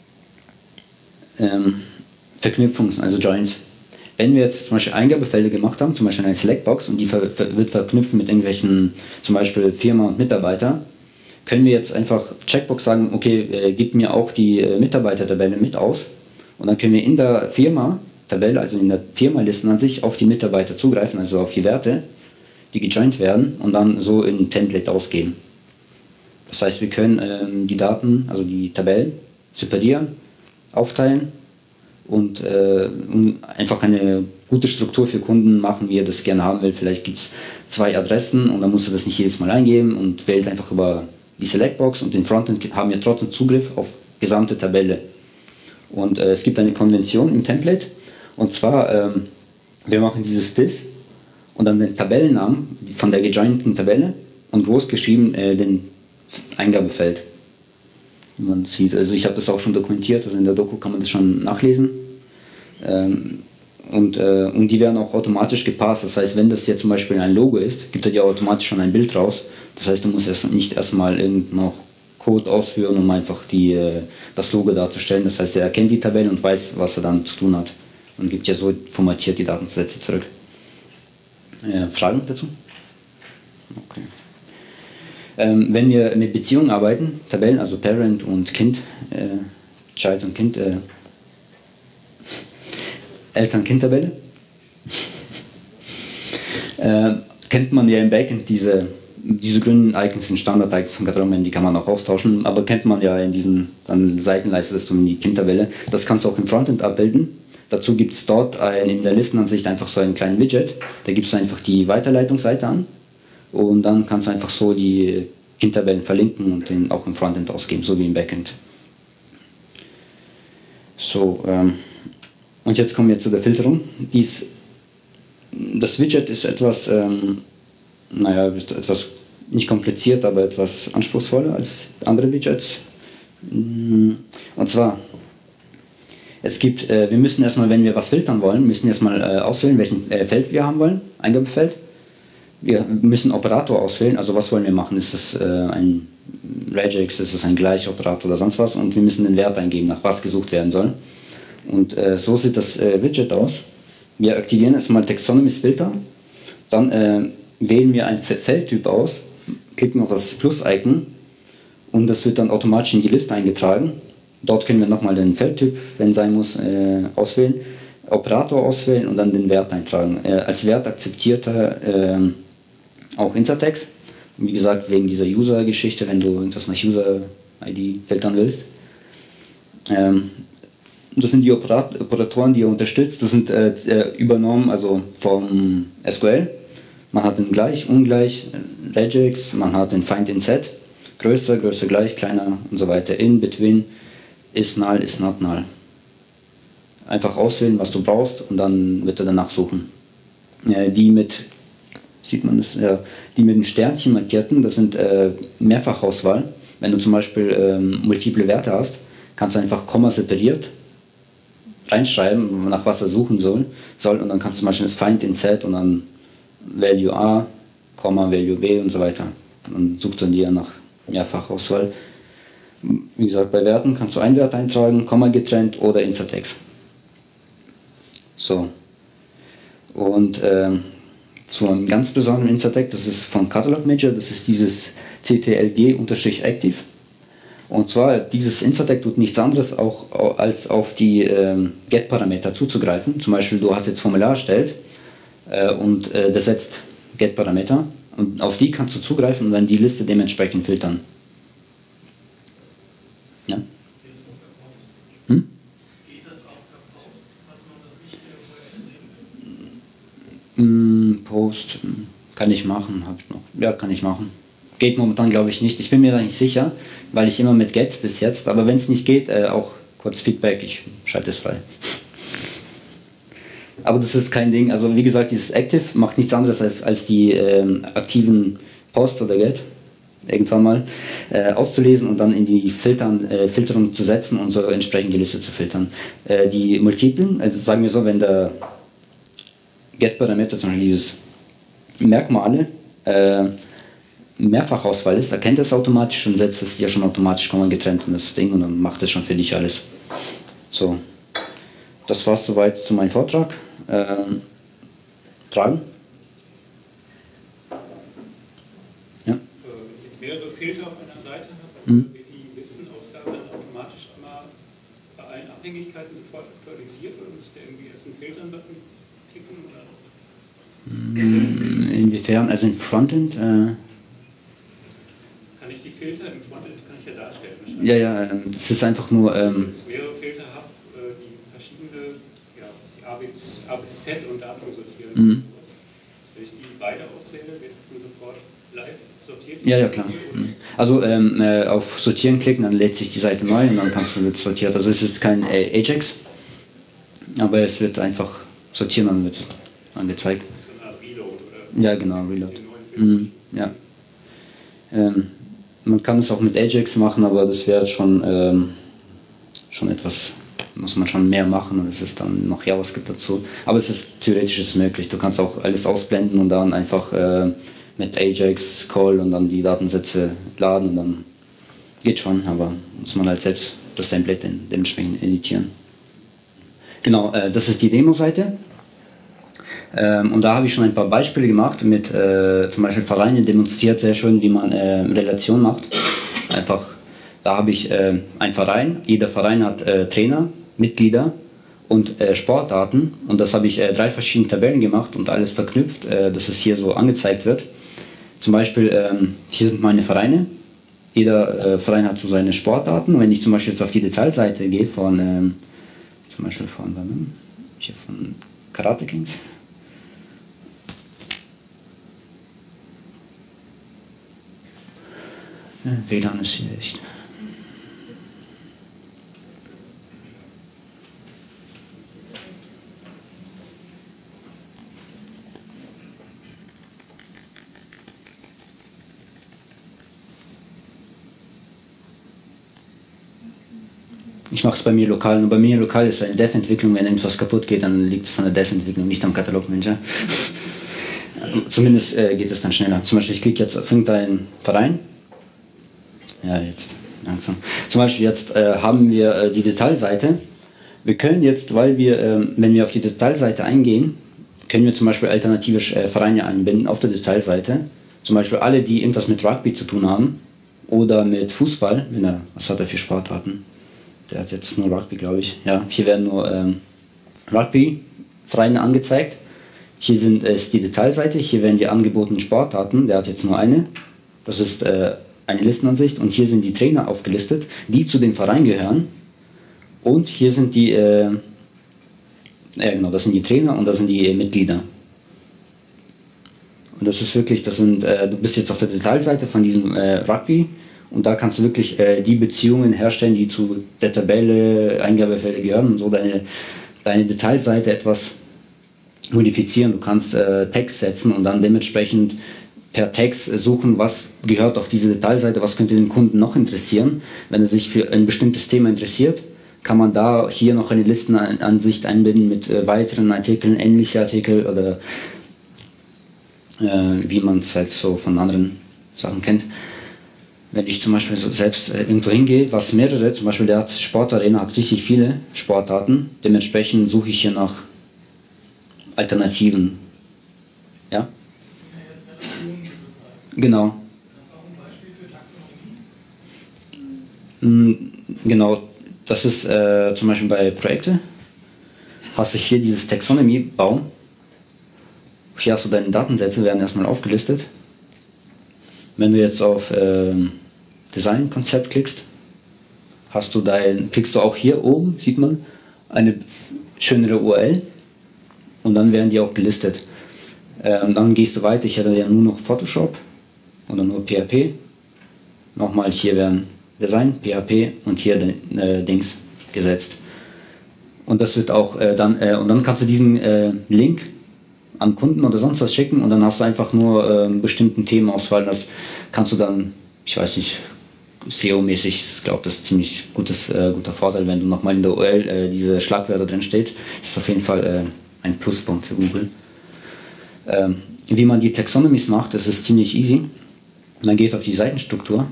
Verknüpfungs-, also Joins. Wenn wir jetzt zum Beispiel Eingabefelder gemacht haben, zum Beispiel eine Selectbox und die wird verknüpft mit irgendwelchen, zum Beispiel Firma und Mitarbeiter, können wir jetzt einfach Checkbox sagen, okay, gib mir auch die Mitarbeitertabelle mit aus, und dann können wir in der Firma-Tabelle, also in der Firma-Listen an sich, auf die Mitarbeiter zugreifen, also auf die Werte, die gejoint werden, und dann so in ein Template ausgeben. Das heißt, wir können die Daten, also die Tabellen, separieren, aufteilen und einfach eine gute Struktur für Kunden machen, wie er das gerne haben will. Vielleicht gibt es 2 Adressen und dann muss er das nicht jedes Mal eingeben und wählt einfach über die Selectbox, und den Frontend haben wir trotzdem Zugriff auf gesamte Tabelle. Und es gibt eine Konvention im Template, und zwar, wir machen dieses Dis und dann den Tabellennamen von der gejointen Tabelle und groß geschrieben den Eingabefeld. Wie man sieht, also ich habe das auch schon dokumentiert, also in der Doku kann man das schon nachlesen. Und die werden auch automatisch gepasst, das heißt, wenn das jetzt zum Beispiel ein Logo ist, gibt er dir automatisch schon ein Bild raus. Das heißt, du musst nicht erstmal noch Code ausführen, um einfach das Logo darzustellen. Das heißt, er erkennt die Tabelle und weiß, was er dann zu tun hat, und gibt ja so formatiert die Datensätze zurück. Fragen dazu? Okay. Wenn wir mit Beziehungen arbeiten, Tabellen, also Parent und Kind, Child und Kind, Eltern-Kind-Tabelle, kennt man ja im Backend diese grünen Icons, sind Standard-Icons von Catalogman, die kann man auch austauschen, aber kennt man ja in diesen Seitenleiste, das in die Kind-Tabelle. Das kannst du auch im Frontend abbilden. dazu gibt es dort in der Listenansicht einfach so einen kleinen Widget. Da gibst du einfach die Weiterleitungsseite an und dann kannst du einfach so die Tabellen verlinken und den auch im Frontend ausgeben, so wie im Backend. So, und jetzt kommen wir zu der Filterung. Das Widget ist etwas, etwas nicht kompliziert, aber etwas anspruchsvoller als andere Widgets. Und zwar, wir müssen erstmal, wenn wir was filtern wollen, auswählen, welchen Feld wir haben wollen, Eingabefeld. Wir müssen Operator auswählen, also was wollen wir machen? Ist es ein Regex, ist es ein Gleichoperator oder sonst was? Und wir müssen den Wert eingeben, nach was gesucht werden soll. Und so sieht das Widget aus. Wir aktivieren erstmal Taxonomies Filter, dann wählen wir einen Feldtyp aus, klicken auf das Plus-Icon und das wird dann automatisch in die Liste eingetragen. Dort können wir nochmal den Feldtyp, wenn sein muss, auswählen, Operator auswählen und dann den Wert eintragen. Als Wert akzeptiert er auch Intertext. Wie gesagt, wegen dieser User-Geschichte, wenn du irgendwas nach User-ID filtern willst. Das sind die Operatoren, die er unterstützt. Das sind übernommen, also vom SQL. Man hat den Gleich, Ungleich, Regex, man hat den Find in Set, größer, Größe gleich, kleiner und so weiter. In, between, is null, is not null. Einfach auswählen, was du brauchst und dann wird er danach suchen. Die mit dem Sternchen markierten, das sind Mehrfachauswahl. Wenn du zum Beispiel multiple Werte hast, kannst du einfach Komma separiert reinschreiben, nach was er suchen soll und dann kannst du zum Beispiel das Find in Set und dann Value A, Value B und so weiter. Und dann sucht er dir nach Mehrfachauswahl. Wie gesagt, bei Werten kannst du einen Wert eintragen, Komma getrennt oder Insertext. So. Und zu einem ganz besonderen Insertext, das ist von Catalog Manager, das ist dieses CTLG-Active. Und zwar, dieses Insertext tut nichts anderes, als auf die Get-Parameter zuzugreifen. Zum Beispiel, du hast jetzt Formular erstellt und das setzt Get-Parameter und auf die kannst du zugreifen und dann die Liste dementsprechend filtern. Ja? Hm? Post kann ich machen, habe ich noch. Ja, kann ich machen. Geht momentan glaube ich nicht. Ich bin mir da nicht sicher, weil ich immer mit Get bis jetzt, aber wenn es nicht geht, auch kurz Feedback, ich schalte es frei. Aber das ist kein Ding, also wie gesagt, dieses Active macht nichts anderes als die aktiven Post oder Get irgendwann mal auszulesen und dann in die Filterung zu setzen und so entsprechend die Liste zu filtern. Die Multiplen, also sagen wir so, wenn der Get-Parameter zum Beispiel dieses Merkmale Mehrfachauswahl ist, erkennt es automatisch und setzt es dir schon automatisch getrennt in das Ding und dann macht es schon für dich alles. So, das war's soweit zu meinem Vortrag. Fragen? Ja? Jetzt mehrere Filter auf einer Seite habe, wird die Listenausgabe dann automatisch einmal bei allen Abhängigkeiten sofort aktualisiert oder muss der irgendwie erst einen Filtern-Button klicken? Oder? Inwiefern? Also im Frontend? Kann ich die Filter im Frontend darstellen? Ja, das ist einfach nur... Wenn ich jetzt mehrere Filter habe, die verschiedene A bis Z und Datum sortieren. Wenn ich die beide auswähle, wird es dann sofort live sortiert? Ja, klar. Also auf Sortieren klicken, dann lädt sich die Seite neu und dann kannst du wird sortiert. Also es ist kein Ajax, aber es wird einfach sortieren und wird angezeigt. So eine Art Reload, oder? Ja, genau, Reload. Ja. Man kann es auch mit Ajax machen, aber das wäre schon etwas, muss man schon mehr machen und es ist dann noch JavaScript dazu. Aber es ist theoretisch möglich. Du kannst auch alles ausblenden und dann einfach mit Ajax Call und dann die Datensätze laden und dann geht schon, aber muss man halt selbst das Template dementsprechend editieren. Genau, das ist die Demo-Seite. Und da habe ich schon ein paar Beispiele gemacht mit zum Beispiel Vereine demonstriert sehr schön, wie man Relation macht. Einfach, da habe ich einen Verein, jeder Verein hat Trainer, Mitglieder und Sportdaten und das habe ich 3 verschiedene Tabellen gemacht und alles verknüpft, dass es hier so angezeigt wird. Zum Beispiel, hier sind meine Vereine, jeder Verein hat so seine Sportdaten und wenn ich zum Beispiel jetzt auf die Detailseite gehe von, zum Beispiel von hier von Karate Kings. Ja, WLAN ist hier echt. Ich mache es bei mir lokal. Nur bei mir lokal ist eine Dev-Entwicklung. Wenn irgendwas kaputt geht, dann liegt es an der Dev-Entwicklung, nicht am Katalogmanager. Zumindest geht es dann schneller. Zum Beispiel, ich klicke jetzt auf irgendeinen Verein. Ja, jetzt langsam. Zum Beispiel jetzt haben wir die Detailseite. Wir können jetzt, weil wir, wenn wir auf die Detailseite eingehen, können wir zum Beispiel alternative Vereine einbinden auf der Detailseite. Zum Beispiel alle, die irgendwas mit Rugby zu tun haben oder mit Fußball. Was hat er für Sportarten? Der hat jetzt nur Rugby, glaube ich. Ja, hier werden nur Rugby-Vereine angezeigt. Hier ist die Detailseite, hier werden die angebotenen Sportarten. Der hat jetzt nur eine. Das ist eine Listenansicht. Und hier sind die Trainer aufgelistet, die zu dem Verein gehören. Und hier sind die, genau, das sind die Trainer und das sind die Mitglieder. Und das ist wirklich, du bist jetzt auf der Detailseite von diesem Rugby. Und da kannst du wirklich die Beziehungen herstellen, die zu der Tabelle, Eingabefelder gehören und so deine Detailseite etwas modifizieren. Du kannst Text setzen und dann dementsprechend per Text suchen, was gehört auf diese Detailseite, was könnte den Kunden noch interessieren. Wenn er sich für ein bestimmtes Thema interessiert, kann man da hier noch eine Listenansicht einbinden mit weiteren Artikeln, ähnliche Artikel oder wie man es halt so von anderen Sachen kennt. Wenn ich zum Beispiel so selbst irgendwo hingehe, was mehrere, zum Beispiel der Sportarena hat richtig viele Sportarten, dementsprechend suche ich hier nach Alternativen. Ja? Genau. Genau, das ist zum Beispiel bei Projekte. Hast du hier dieses Taxonomy-Baum. Hier hast du deine Datensätze, werden erstmal aufgelistet. Wenn du jetzt auf Design-Konzept klickst, klickst du auch hier oben, sieht man, eine schönere URL und dann werden die auch gelistet. Dann gehst du weiter, ich hätte ja nur noch Photoshop oder nur PHP. Nochmal hier werden Design, PHP und hier Dings gesetzt. Und das wird auch und dann kannst du diesen Link an Kunden oder sonst was schicken und dann hast du einfach nur einen bestimmten Themenauswahl. Das kannst du dann, ich weiß nicht, SEO-mäßig, ich glaube, das ist ziemlich guter Vorteil, wenn du nochmal in der URL diese Schlagwörter drin steht. Ist auf jeden Fall ein Pluspunkt für Google. Wie man die Taxonomies macht, das ist ziemlich easy. Man geht auf die Seitenstruktur,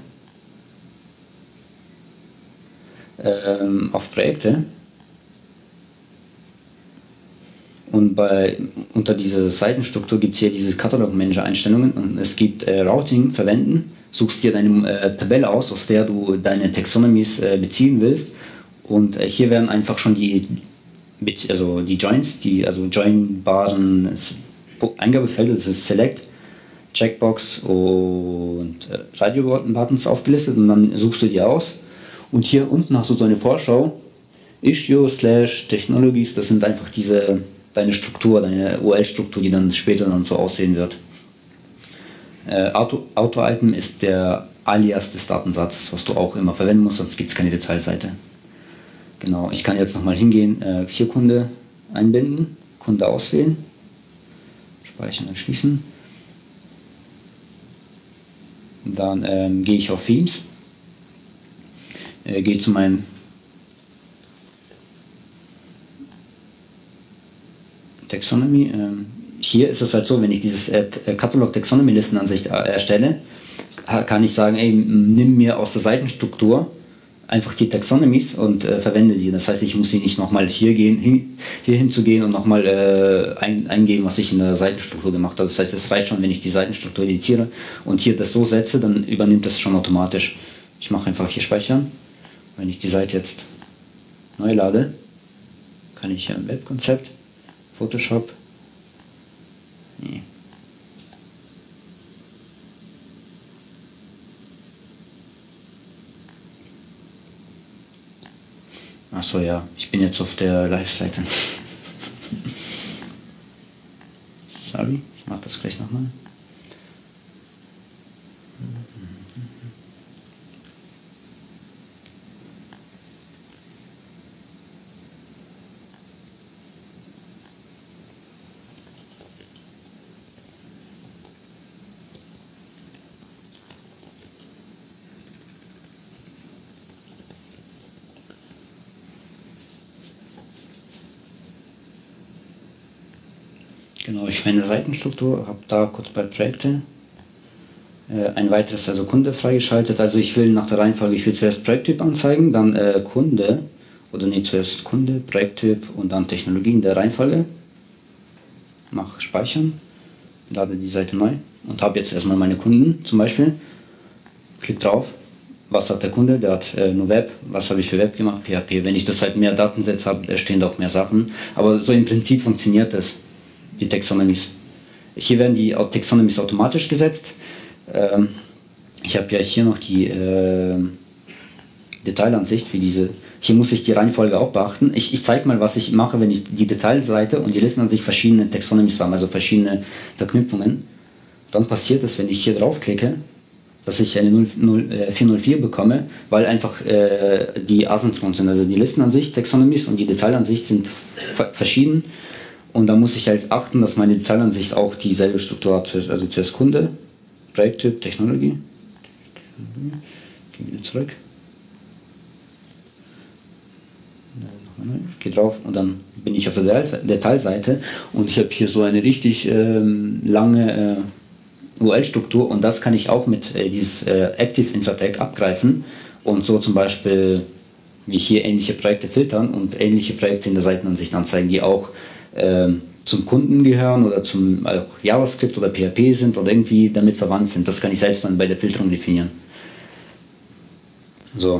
auf Projekte. Und unter dieser Seitenstruktur gibt es hier diese Katalog-Manager-Einstellungen und es gibt Routing verwenden. Suchst dir deine Tabelle aus der du deine Taxonomies beziehen willst. Und hier werden einfach schon die Joins, also joinbaren Eingabefelder, das ist Select, Checkbox und Radio-Buttons aufgelistet und dann suchst du die aus. Und hier unten hast du so eine Vorschau, Issue/Technologies, das sind einfach deine Struktur, deine URL-Struktur, die dann später dann so aussehen wird. Auto-Item ist der Alias des Datensatzes, was du auch immer verwenden musst, sonst gibt es keine Detailseite. Genau, ich kann jetzt nochmal hingehen, hier Kunde einbinden, Kunde auswählen, speichern und schließen. Dann gehe ich auf Themes, gehe zu meinem Taxonomy. Hier ist es halt so, wenn ich dieses Katalog Taxonomy Listenansicht erstelle, kann ich sagen, ey, nimm mir aus der Seitenstruktur einfach die Taxonomies und verwende die. Das heißt, ich muss sie nicht nochmal hier hinzugehen und nochmal eingeben, was ich in der Seitenstruktur gemacht habe. Das heißt, es reicht schon, wenn ich die Seitenstruktur editiere und hier das so setze, dann übernimmt das schon automatisch. Ich mache einfach hier speichern. Wenn ich die Seite jetzt neu lade, kann ich hier im Webkonzept, Photoshop, nee. Achso, ja, ich bin jetzt auf der Live-Seite. sorry, ich mache das gleich nochmal. Genau, ich meine Seitenstruktur, habe da kurz bei Projekte ein weiteres, also Kunde freigeschaltet. Also ich will nach der Reihenfolge, ich will zuerst Projekttyp anzeigen, dann Kunde, oder nee, zuerst Kunde, Projekttyp und dann Technologie in der Reihenfolge. Mach Speichern, lade die Seite neu und habe jetzt erstmal meine Kunden zum Beispiel. Klick drauf, was hat der Kunde, der hat nur Web, was habe ich für Web gemacht, PHP. Wenn ich das halt mehr Datensätze habe, entstehen da auch mehr Sachen. Aber so im Prinzip funktioniert das. Die Taxonomies. Hier werden die Taxonomies automatisch gesetzt. Ich habe ja hier noch die Detailansicht für diese. Hier muss ich die Reihenfolge auch beachten. Ich zeige mal, was ich mache, wenn ich die Detailseite und die Listenansicht verschiedene Taxonomies haben, also verschiedene Verknüpfungen. Dann passiert es, wenn ich hier draufklicke, dass ich eine 404 bekomme, weil einfach die asynchron sind. Also die Listenansicht, Taxonomies und die Detailansicht sind verschieden. Und da muss ich halt achten, dass meine Detailansicht auch dieselbe Struktur hat. Also zuerst Kunde, Projekttyp, Technologie. Gehen wir wieder zurück. Geh drauf und dann bin ich auf der Detailseite und ich habe hier so eine richtig lange URL-Struktur und das kann ich auch mit dieses Active Insert Tag abgreifen und so zum Beispiel wie hier ähnliche Projekte filtern und ähnliche Projekte in der Seitenansicht anzeigen, die auch zum Kunden gehören oder zum auch JavaScript oder PHP sind oder irgendwie damit verwandt sind. Das kann ich selbst dann bei der Filterung definieren. So.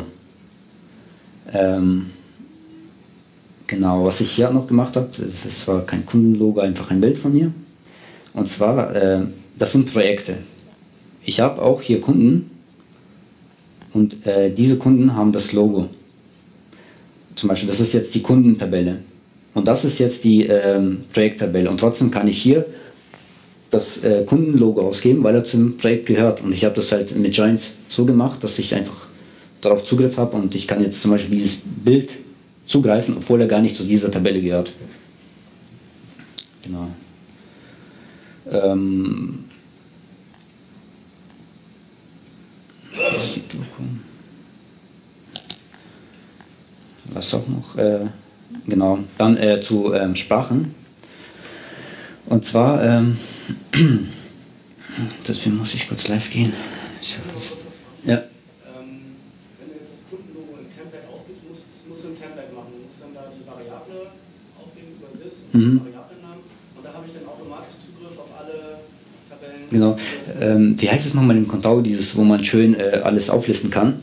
Genau, was ich hier noch gemacht habe, das ist zwar kein Kundenlogo, einfach ein Bild von mir. Und zwar, das sind Projekte. Ich habe auch hier Kunden und diese Kunden haben das Logo. Zum Beispiel, das ist jetzt die Kundentabelle. Und das ist jetzt die Projekttabelle. Und trotzdem kann ich hier das Kundenlogo ausgeben, weil er zum Projekt gehört. Und ich habe das halt mit Joins so gemacht, dass ich einfach darauf Zugriff habe. Und ich kann jetzt zum Beispiel dieses Bild zugreifen, obwohl er gar nicht zu dieser Tabelle gehört. Genau. Was auch noch? Genau, dann zu Sprachen. Und zwar, deswegen muss ich kurz live gehen. Ja. Wenn du jetzt das Kundenlogo im Template ausgibst, musst du ein Template machen. Du musst dann da die Variable ausgeben über this und den Variablennamen und da habe ich dann automatisch Zugriff auf alle Tabellen. Genau. Wie heißt es nochmal im Contao, dieses, wo man schön alles auflisten kann?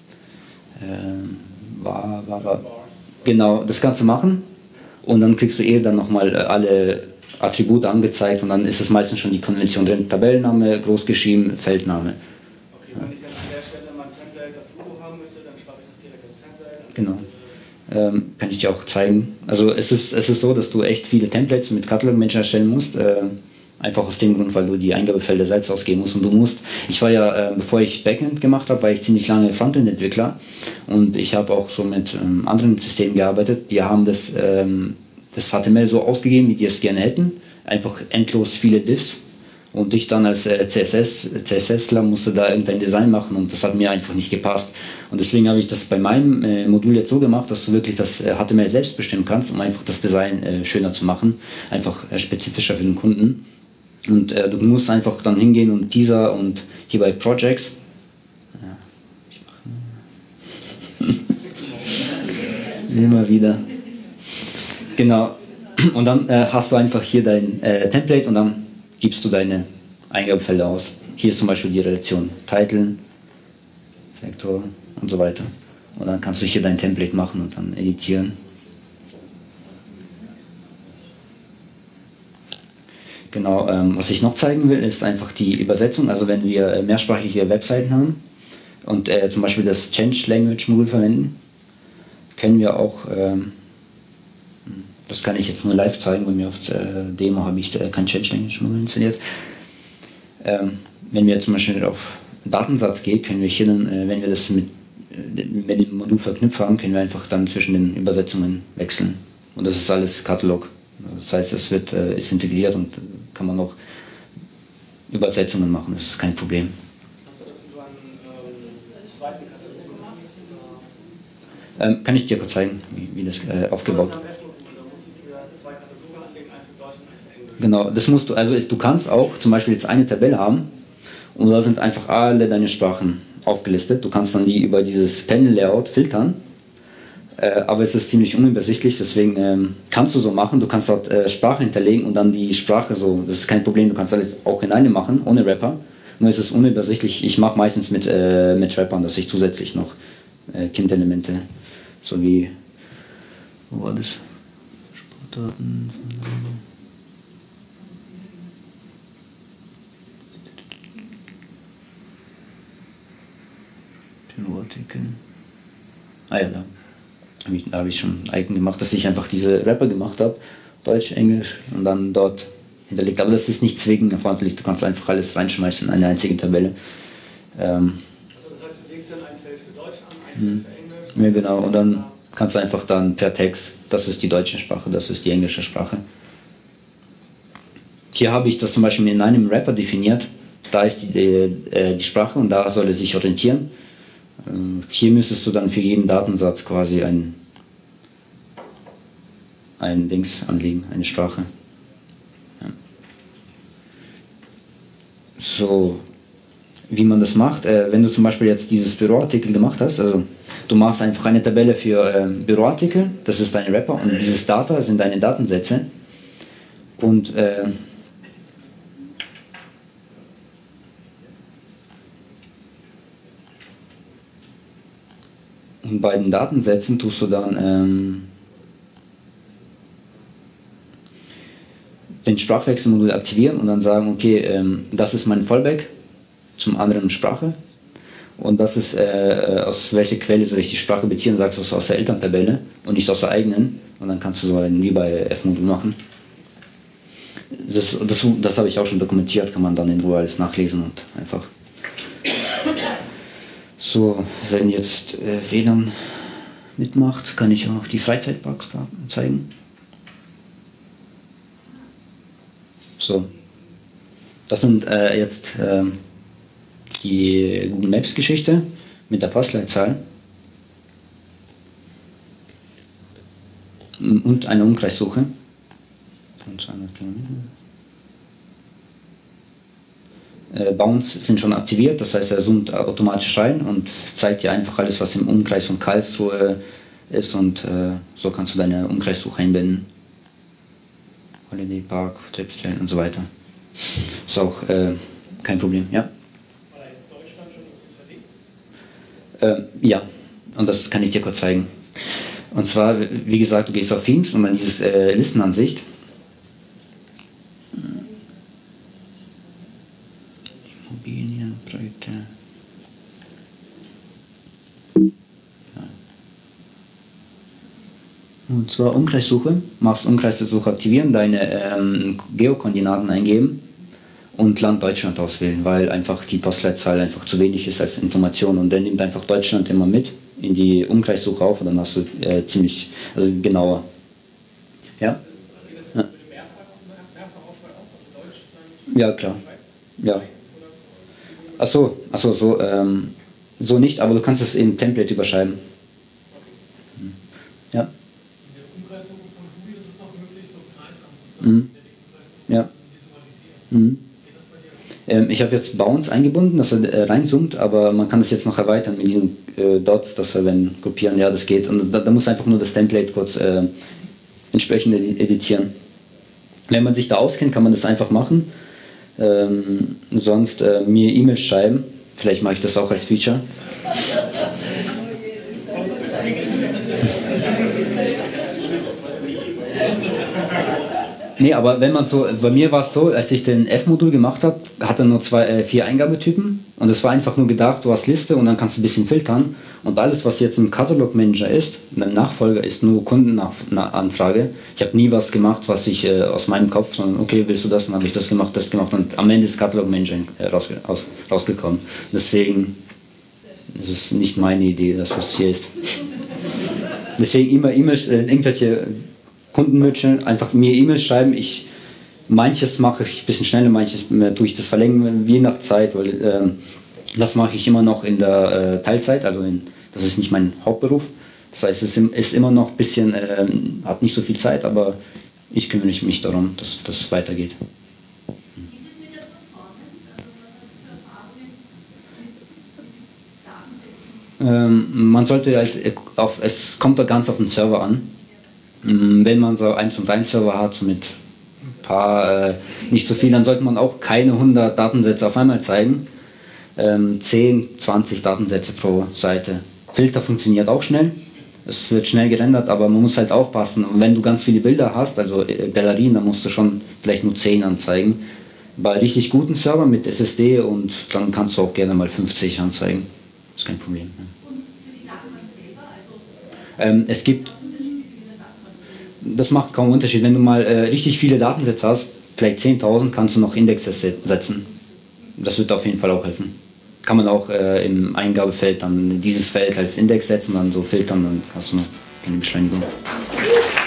Genau, das kannst du machen und dann kriegst du dann nochmal alle Attribute angezeigt und dann ist es meistens schon die Konvention drin. Tabellenname, großgeschrieben, Feldname. Okay, wenn ich dann an der Stelle mein Template das Logo haben möchte, dann schreibe ich das direkt als Template. Genau. Kann ich dir auch zeigen. Also es ist so, dass du echt viele Templates mit Catalog-Menschen erstellen musst. Einfach aus dem Grund, weil du die Eingabefelder selbst ausgeben musst. Und du musst, ich war ja, bevor ich Backend gemacht habe, war ich ziemlich lange Frontend-Entwickler. Und ich habe auch so mit anderen Systemen gearbeitet. Die haben das HTML so ausgegeben, wie die es gerne hätten. Einfach endlos viele Diffs. Und ich dann als CSSler musste da irgendein Design machen und das hat mir einfach nicht gepasst. Und deswegen habe ich das bei meinem Modul jetzt so gemacht, dass du wirklich das HTML selbst bestimmen kannst, um einfach das Design schöner zu machen. Einfach spezifischer für den Kunden. Und du musst einfach dann hingehen und Teaser und hier bei Projects. Ja, ich mache immer wieder. Genau. Und dann hast du einfach hier dein Template und dann gibst du deine Eingabefelder aus. Hier ist zum Beispiel die Relation Title, Sektor und so weiter. Und dann kannst du hier dein Template machen und dann editieren. Genau, was ich noch zeigen will, ist einfach die Übersetzung. Also wenn wir mehrsprachige Webseiten haben und zum Beispiel das Change Language Modul verwenden, können wir auch Das kann ich jetzt nur live zeigen, bei mir auf der Demo habe ich kein Change-Language-Modul installiert. Wenn wir zum Beispiel auf Datensatz gehen, können wir hier dann, wenn wir das mit dem Modul verknüpft haben, können wir einfach dann zwischen den Übersetzungen wechseln. Und das ist alles Katalog. Das heißt, es ist integriert und kann man auch Übersetzungen machen, das ist kein Problem. Hast du das über einen zweiten Katalog gemacht? Kann ich dir kurz zeigen, wie das aufgebaut ist. Da musstest du ja zwei Kataloge anlegen, einen für Deutsch und einen für Englisch. Genau, das musst du, also du kannst auch zum Beispiel jetzt eine Tabelle haben und da sind einfach alle deine Sprachen aufgelistet. Du kannst dann die über dieses Panel-Layout filtern, aber es ist ziemlich unübersichtlich, deswegen kannst du so machen, du kannst dort Sprache hinterlegen und dann die Sprache so, das ist kein Problem, du kannst alles auch in eine machen, ohne Rapper, nur ist es unübersichtlich. Ich mache meistens mit Rappern, dass ich zusätzlich noch Kindelemente, so wie, wo war das? Sportarten, Artikel. Ah ja, da habe ich schon eigen gemacht, dass ich einfach diese Rapper gemacht habe, Deutsch, Englisch und dann dort hinterlegt. Aber das ist nicht zwingend erforderlich, du kannst einfach alles reinschmeißen in eine einzige Tabelle. Also das heißt, du legst dann ein Feld für Deutsch an, ein Feld für Englisch? Ja genau, und dann kannst du einfach dann per Text, das ist die deutsche Sprache, das ist die englische Sprache. Hier habe ich das zum Beispiel in einem Rapper definiert, da ist die Sprache und da soll er sich orientieren. Hier müsstest du dann für jeden Datensatz quasi ein Dings anlegen, eine Sprache. Ja. So, wie man das macht, wenn du zum Beispiel jetzt dieses Büroartikel gemacht hast, also du machst einfach eine Tabelle für Büroartikel, das ist dein Rapper und dieses Data sind deine Datensätze und bei den Datensätzen tust du dann den Sprachwechselmodul aktivieren und dann sagen, okay, das ist mein Fallback zum anderen Sprache und das ist aus welcher Quelle soll ich die Sprache beziehen, sagst du aus der Elterntabelle und nicht aus der eigenen und dann kannst du so ein wie bei F-Modul machen. Das habe ich auch schon dokumentiert, kann man dann in Ruhe alles nachlesen und einfach. So, wenn jetzt WLAN mitmacht, kann ich auch die Freizeitparks zeigen. So, das sind jetzt die Google Maps Geschichte mit der Postleitzahl und eine Umkreissuche von 200 Kilometern. Bounce sind schon aktiviert, das heißt, er zoomt automatisch rein und zeigt dir einfach alles, was im Umkreis von Karlsruhe ist und so kannst du deine Umkreissuche einbinden. Holiday Park, Tripstellen und so weiter. Ist auch kein Problem, ja? War da jetzt Deutschland schon unterlegt? Ja, und das kann ich dir kurz zeigen. Und zwar, wie gesagt, du gehst auf Themes und dann dieses Listenansicht. Immobilienprojekte. Ja. Und zwar Umkreissuche. Machst Umkreissuche aktivieren, deine Geokoordinaten eingeben und Land Deutschland auswählen, weil einfach die Postleitzahl einfach zu wenig ist als Information und dann nimmt einfach Deutschland immer mit in die Umkreissuche auf und dann hast du ziemlich, also genauer. Ja? Ja. Ja, klar. Ja. Achso, so nicht, aber du kannst es in Template überschreiben. Ja. In der Umkreissuche von Google ist es noch möglich, so Kreis anzuzeigen. Ja. Mhm. Ich habe jetzt Bounce eingebunden, dass er reinzoomt, aber man kann das jetzt noch erweitern mit diesen Dots, dass er, wenn kopieren, ja, das geht. Und da muss einfach nur das Template kurz entsprechend editieren. Wenn man sich da auskennt, kann man das einfach machen. Sonst mir E-Mails schreiben, vielleicht mache ich das auch als Feature. Nee, aber wenn man so, bei mir war es so, als ich den F-Modul gemacht habe, hat er nur 4 Eingabetypen und es war einfach nur gedacht, du hast Liste und dann kannst du ein bisschen filtern und alles, was jetzt im Katalog Manager ist, mein Nachfolger ist nur Kundenanfrage. Ich habe nie was gemacht, was ich aus meinem Kopf, sondern okay, willst du das, dann habe ich das gemacht und am Ende ist Katalog Manager rausgekommen. Deswegen ist es nicht meine Idee, dass das hier ist. Deswegen immer E-Mails, irgendwelche Kundenwünsche, einfach mir E-Mails schreiben. Manches mache ich ein bisschen schneller, manches tue ich das verlängern, je nach Zeit, weil das mache ich immer noch in der Teilzeit, also das ist nicht mein Hauptberuf. Das heißt, es ist immer noch ein bisschen, hat nicht so viel Zeit, aber ich kümmere mich darum, dass das weitergeht. Wie ist es mit der Performance? Also was hast du für Erfahrungen mit Datensätzen? Man sollte halt es kommt da ganz auf den Server an. Wenn man so 1.1 Server hat, so mit ein paar, nicht so viel, dann sollte man auch keine 100 Datensätze auf einmal zeigen. 10, 20 Datensätze pro Seite. Filter funktioniert auch schnell. Es wird schnell gerendert, aber man muss halt aufpassen. Und wenn du ganz viele Bilder hast, also Galerien, dann musst du schon vielleicht nur 10 anzeigen. Bei richtig guten Servern mit SSD und dann kannst du auch gerne mal 50 anzeigen. Das ist kein Problem. Und für die Datenbank selber? Also es gibt, das macht kaum Unterschied. Wenn du mal richtig viele Datensätze hast, vielleicht 10.000, kannst du noch Indexe setzen. Das wird auf jeden Fall auch helfen. Kann man auch im Eingabefeld dann dieses Feld als Index setzen und dann so filtern, dann hast du noch eine Beschleunigung.